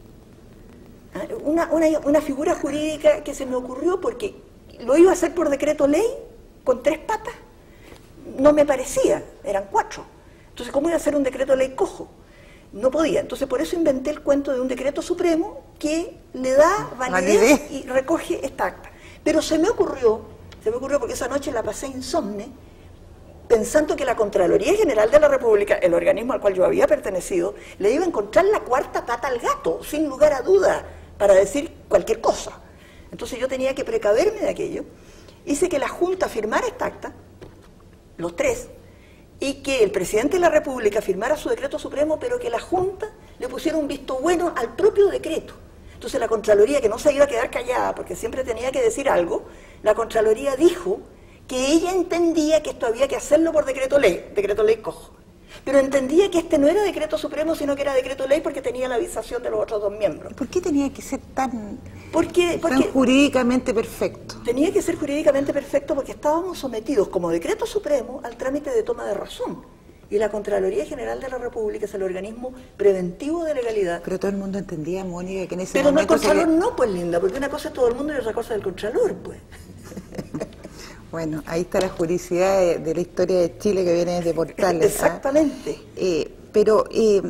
Una, una, una figura jurídica que se me ocurrió porque lo iba a hacer por decreto ley, con tres patas, no me parecía, eran cuatro. Entonces, ¿cómo iba a hacer un decreto ley cojo? No podía. Entonces, por eso inventé el cuento de un decreto supremo que le da validez y recoge esta acta. Pero se me ocurrió, se me ocurrió porque esa noche la pasé insomne, pensando que la Contraloría General de la República, el organismo al cual yo había pertenecido, le iba a encontrar la cuarta pata al gato, sin lugar a duda, para decir cualquier cosa. Entonces yo tenía que precaverme de aquello. Hice que la Junta firmara esta acta, los tres, y que el presidente de la República firmara su decreto supremo, pero que la Junta le pusiera un visto bueno al propio decreto. Entonces la Contraloría, que no se iba a quedar callada, porque siempre tenía que decir algo, la Contraloría dijo que ella entendía que esto había que hacerlo por decreto ley, decreto ley cojo. Pero entendía que este no era decreto supremo, sino que era decreto ley porque tenía la avisación de los otros dos miembros. ¿Por qué tenía que ser tan, porque, porque tan jurídicamente perfecto? Tenía que ser jurídicamente perfecto porque estábamos sometidos como decreto supremo al trámite de toma de razón. Y la Contraloría General de la República es el organismo preventivo de legalidad. Pero todo el mundo entendía, Mónica, que en ese Pero momento... Pero no el Contralor le... no, pues linda, porque una cosa es todo el mundo y otra cosa es el Contralor, pues. Bueno, ahí está la juridicidad de, de la historia de Chile que viene desde Portales. Exactamente. ¿Ah? Eh, pero, eh,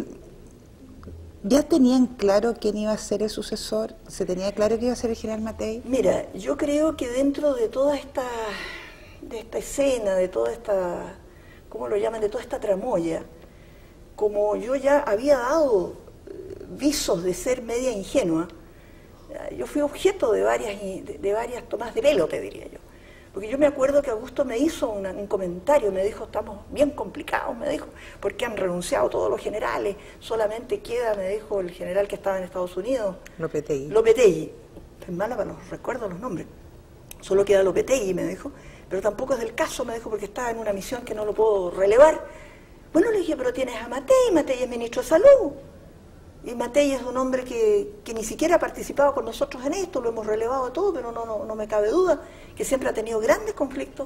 ¿ya tenían claro quién iba a ser el sucesor? ¿Se tenía claro que iba a ser el general Matei? Mira, yo creo que dentro de toda esta, de esta escena, de toda esta, ¿cómo lo llaman?, de toda esta tramoya, como yo ya había dado visos de ser media ingenua, yo fui objeto de varias, de, de varias tomas de pelo, te diría yo. Porque yo me acuerdo que Augusto me hizo una, un comentario, me dijo, estamos bien complicados, me dijo, porque han renunciado todos los generales, solamente queda, me dijo, el general que estaba en Estados Unidos. Lopetegui. Lopetegui. Es mala para los recuerdos, los nombres. Solo queda Lopetegui, me dijo, pero tampoco es del caso, me dijo, porque estaba en una misión que no lo puedo relevar. Bueno, le dije, pero tienes a Matei, Matei es ministro de Salud. Y Matei es un hombre que, que ni siquiera ha participado con nosotros en esto, lo hemos relevado todo, pero no, no, no me cabe duda que siempre ha tenido grandes conflictos.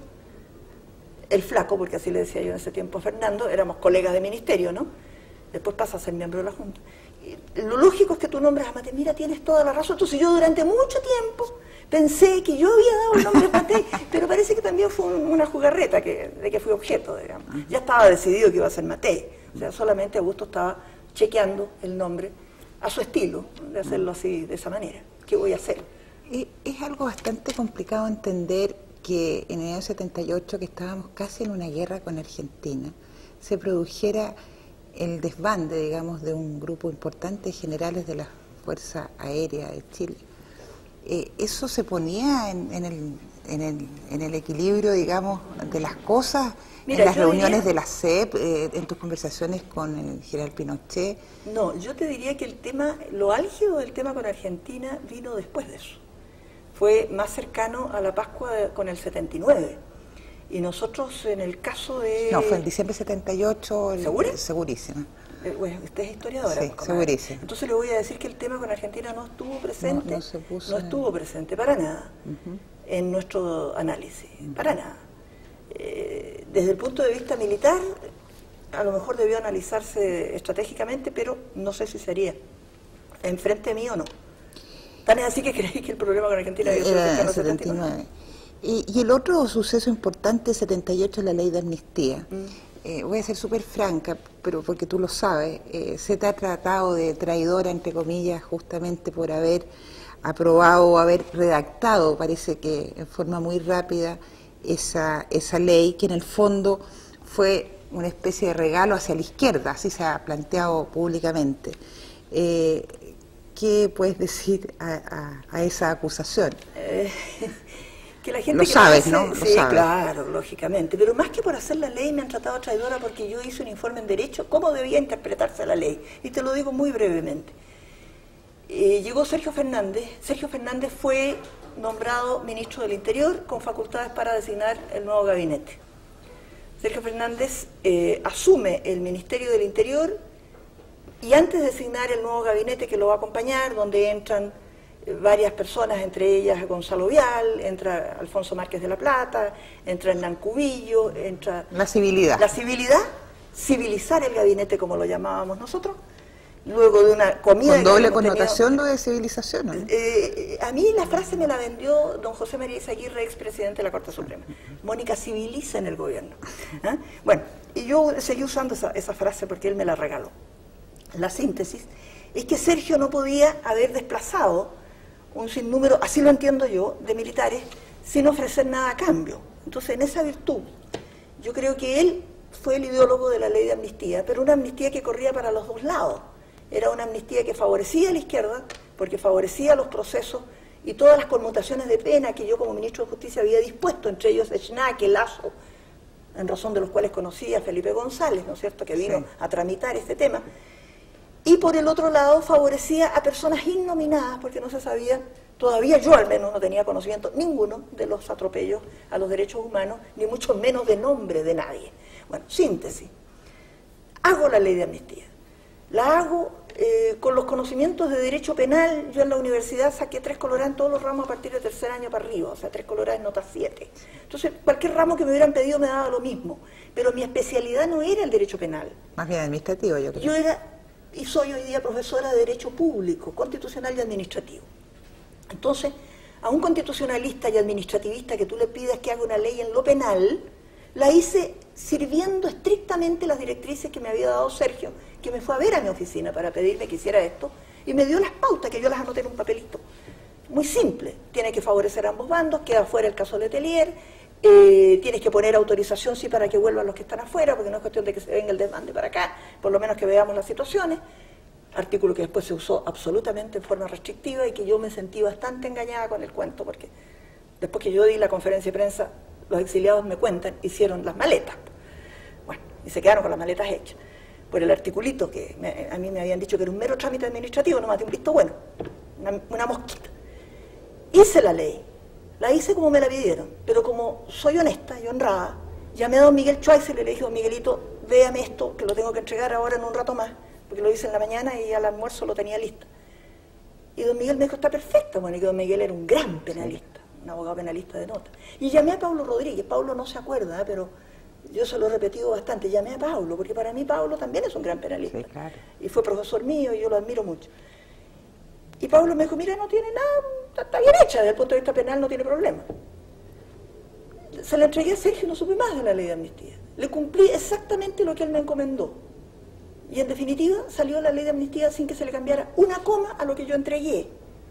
El flaco, porque así le decía yo en ese tiempo a Fernando, éramos colegas de ministerio, ¿no? Después pasa a ser miembro de la Junta. Y lo lógico es que tú nombres a Matei, mira, tienes toda la razón. Entonces yo durante mucho tiempo pensé que yo había dado el nombre de Matei, pero parece que también fue una jugarreta que, de que fui objeto, digamos. Ya estaba decidido que iba a ser Matei, o sea, solamente Augusto estaba chequeando el nombre a su estilo, de hacerlo así, de esa manera. ¿Qué voy a hacer? Es algo bastante complicado entender que en el año setenta y ocho, que estábamos casi en una guerra con Argentina, se produjera el desbande, digamos, de un grupo importante de generales de la Fuerza Aérea de Chile. Eh, ¿Eso se ponía en, en, el, en, el, en el equilibrio, digamos, de las cosas? Mira, en las reuniones diría, de la C E P, eh, en tus conversaciones con el general Pinochet. No, yo te diría que el tema, lo álgido del tema con Argentina vino después de eso. Fue más cercano a la Pascua de, con el setenta y nueve. Y nosotros en el caso de... No, fue en diciembre del setenta y ocho. El, ¿Segura? Segurísima. Eh, bueno, usted es historiadora. Sí, segurísima. Entonces le voy a decir que el tema con Argentina no estuvo presente. No, no, se puso no estuvo presente para nada uh-huh. en nuestro análisis, uh-huh. para nada. Eh, desde el punto de vista militar, a lo mejor debió analizarse estratégicamente, pero no sé si sería enfrente mío o no. Tan es así que creí que el problema con Argentina había sido el setenta y nueve. Y, y el otro suceso importante, setenta y ocho, es la ley de amnistía. Mm. Eh, voy a ser súper franca, pero porque tú lo sabes, eh, se te ha tratado de traidora, entre comillas, justamente por haber aprobado o haber redactado, parece que en forma muy rápida, esa, esa ley, que en el fondo fue una especie de regalo hacia la izquierda, así se ha planteado públicamente. Eh, ¿Qué puedes decir a, a, a esa acusación? Eh, que la gente lo que sabes, hace, ¿no? Lo sí, sabes. Claro, lógicamente. Pero más que por hacer la ley me han tratado traidora porque yo hice un informe en Derecho, cómo debía interpretarse la ley. Y te lo digo muy brevemente. Eh, llegó Sergio Fernández. Sergio Fernández fue nombrado ministro del Interior con facultades para designar el nuevo gabinete. Sergio Fernández eh, asume el Ministerio del Interior y antes de designar el nuevo gabinete que lo va a acompañar, donde entran eh, varias personas, entre ellas Gonzalo Vial, entra Alfonso Márquez de la Plata, entra Hernán Cubillo, entra... La civilidad. La civilidad, civilizar el gabinete como lo llamábamos nosotros, luego de una comida... Con doble connotación tenido, lo de civilización, ¿no? Eh, a mí la frase me la vendió don José María Izaguirre, expresidente de la Corte Suprema. Mónica civiliza en el gobierno. ¿Ah? Bueno, y yo seguí usando esa, esa frase porque él me la regaló. La síntesis es que Sergio no podía haber desplazado un sinnúmero, así lo entiendo yo, de militares, sin ofrecer nada a cambio. Entonces, en esa virtud, yo creo que él fue el ideólogo de la ley de amnistía, pero una amnistía que corría para los dos lados. Era una amnistía que favorecía a la izquierda, porque favorecía los procesos y todas las conmutaciones de pena que yo como ministro de Justicia había dispuesto, entre ellos Echnaque, Lazo, en razón de los cuales conocí a Felipe González, ¿no es cierto?, que vino sí. a tramitar este tema. Y por el otro lado favorecía a personas innominadas, porque no se sabía, todavía yo al menos no tenía conocimiento ninguno de los atropellos a los derechos humanos, ni mucho menos de nombre de nadie. Bueno, síntesis. Hago la ley de amnistía. La hago eh, con los conocimientos de derecho penal. Yo en la universidad saqué tres coloradas en todos los ramos a partir del tercer año para arriba, o sea, tres coloradas en nota siete. Entonces, cualquier ramo que me hubieran pedido me daba lo mismo. Pero mi especialidad no era el derecho penal. Más bien administrativo, yo creo. Yo era... y soy hoy día profesora de Derecho Público, Constitucional y Administrativo. Entonces, a un constitucionalista y administrativista que tú le pidas que haga una ley en lo penal, la hice sirviendo estrictamente las directrices que me había dado Sergio, que me fue a ver a mi oficina para pedirme que hiciera esto, y me dio las pautas que yo las anoté en un papelito. Muy simple, tiene que favorecer a ambos bandos, queda fuera el caso Letelier, eh, tienes que poner autorización sí para que vuelvan los que están afuera, porque no es cuestión de que se venga el desmande para acá, por lo menos que veamos las situaciones. Artículo que después se usó absolutamente en forma restrictiva y que yo me sentí bastante engañada con el cuento, porque después que yo di la conferencia de prensa, los exiliados me cuentan, hicieron las maletas. Bueno, y se quedaron con las maletas hechas. Por el articulito que me, a mí me habían dicho que era un mero trámite administrativo, nomás de un visto bueno, una, una mosquita. Hice la ley, la hice como me la pidieron, pero como soy honesta y honrada, llamé a don Miguel Schweitzer y le dije, don Miguelito, véame esto, que lo tengo que entregar ahora en un rato más, porque lo hice en la mañana y al almuerzo lo tenía listo. Y don Miguel me dijo, está perfecto, bueno, y que don Miguel era un gran penalista, un abogado penalista de nota. Y llamé a Pablo Rodríguez, Pablo no se acuerda, ¿eh? Pero yo se lo he repetido bastante, llamé a Pablo, porque para mí Pablo también es un gran penalista. Sí, claro. Y fue profesor mío y yo lo admiro mucho. Y Pablo me dijo, mira, no tiene nada, está, está bien hecha, desde el punto de vista penal no tiene problema. Se la entregué a Sergio y no supe más de la ley de amnistía. Le cumplí exactamente lo que él me encomendó. Y en definitiva salió la ley de amnistía sin que se le cambiara una coma a lo que yo entregué.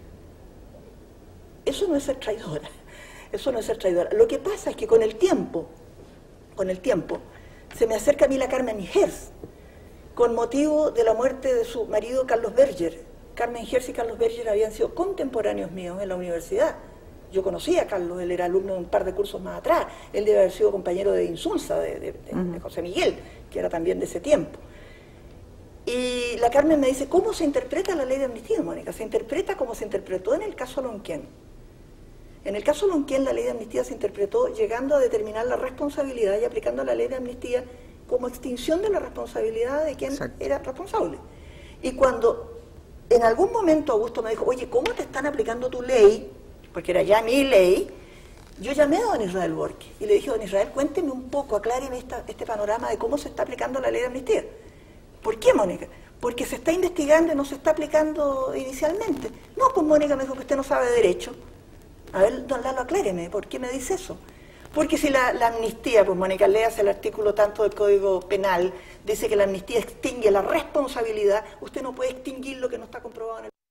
Eso no es ser traidora, eso no es ser traidora. Lo que pasa es que con el tiempo, con el tiempo, se me acerca a mí la Carmen Herz, con motivo de la muerte de su marido Carlos Berger. Carmen Herz y Carlos Berger habían sido contemporáneos míos en la universidad. Yo conocía a Carlos, él era alumno de un par de cursos más atrás, él debe haber sido compañero de Insulza, de, de, de, de José Miguel, que era también de ese tiempo. Y la Carmen me dice, ¿cómo se interpreta la ley de amnistía, Mónica? Se interpreta como se interpretó en el caso Lonquén. En el caso Lonquén la ley de amnistía se interpretó llegando a determinar la responsabilidad y aplicando la ley de amnistía como extinción de la responsabilidad de quien Exacto. era responsable. Y cuando en algún momento Augusto me dijo, oye, ¿cómo te están aplicando tu ley? Porque era ya mi ley. Yo llamé a don Israel Borque y le dije, don Israel, cuénteme un poco, acláreme esta, este panorama de cómo se está aplicando la ley de amnistía. ¿Por qué, Mónica? Porque se está investigando y no se está aplicando inicialmente. No, pues Mónica me dijo que usted no sabe de derecho. A ver, don Lalo, acláreme, ¿por qué me dice eso? Porque si la, la amnistía, pues Mónica, léase el artículo tanto del Código Penal, dice que la amnistía extingue la responsabilidad, usted no puede extinguir lo que no está comprobado en el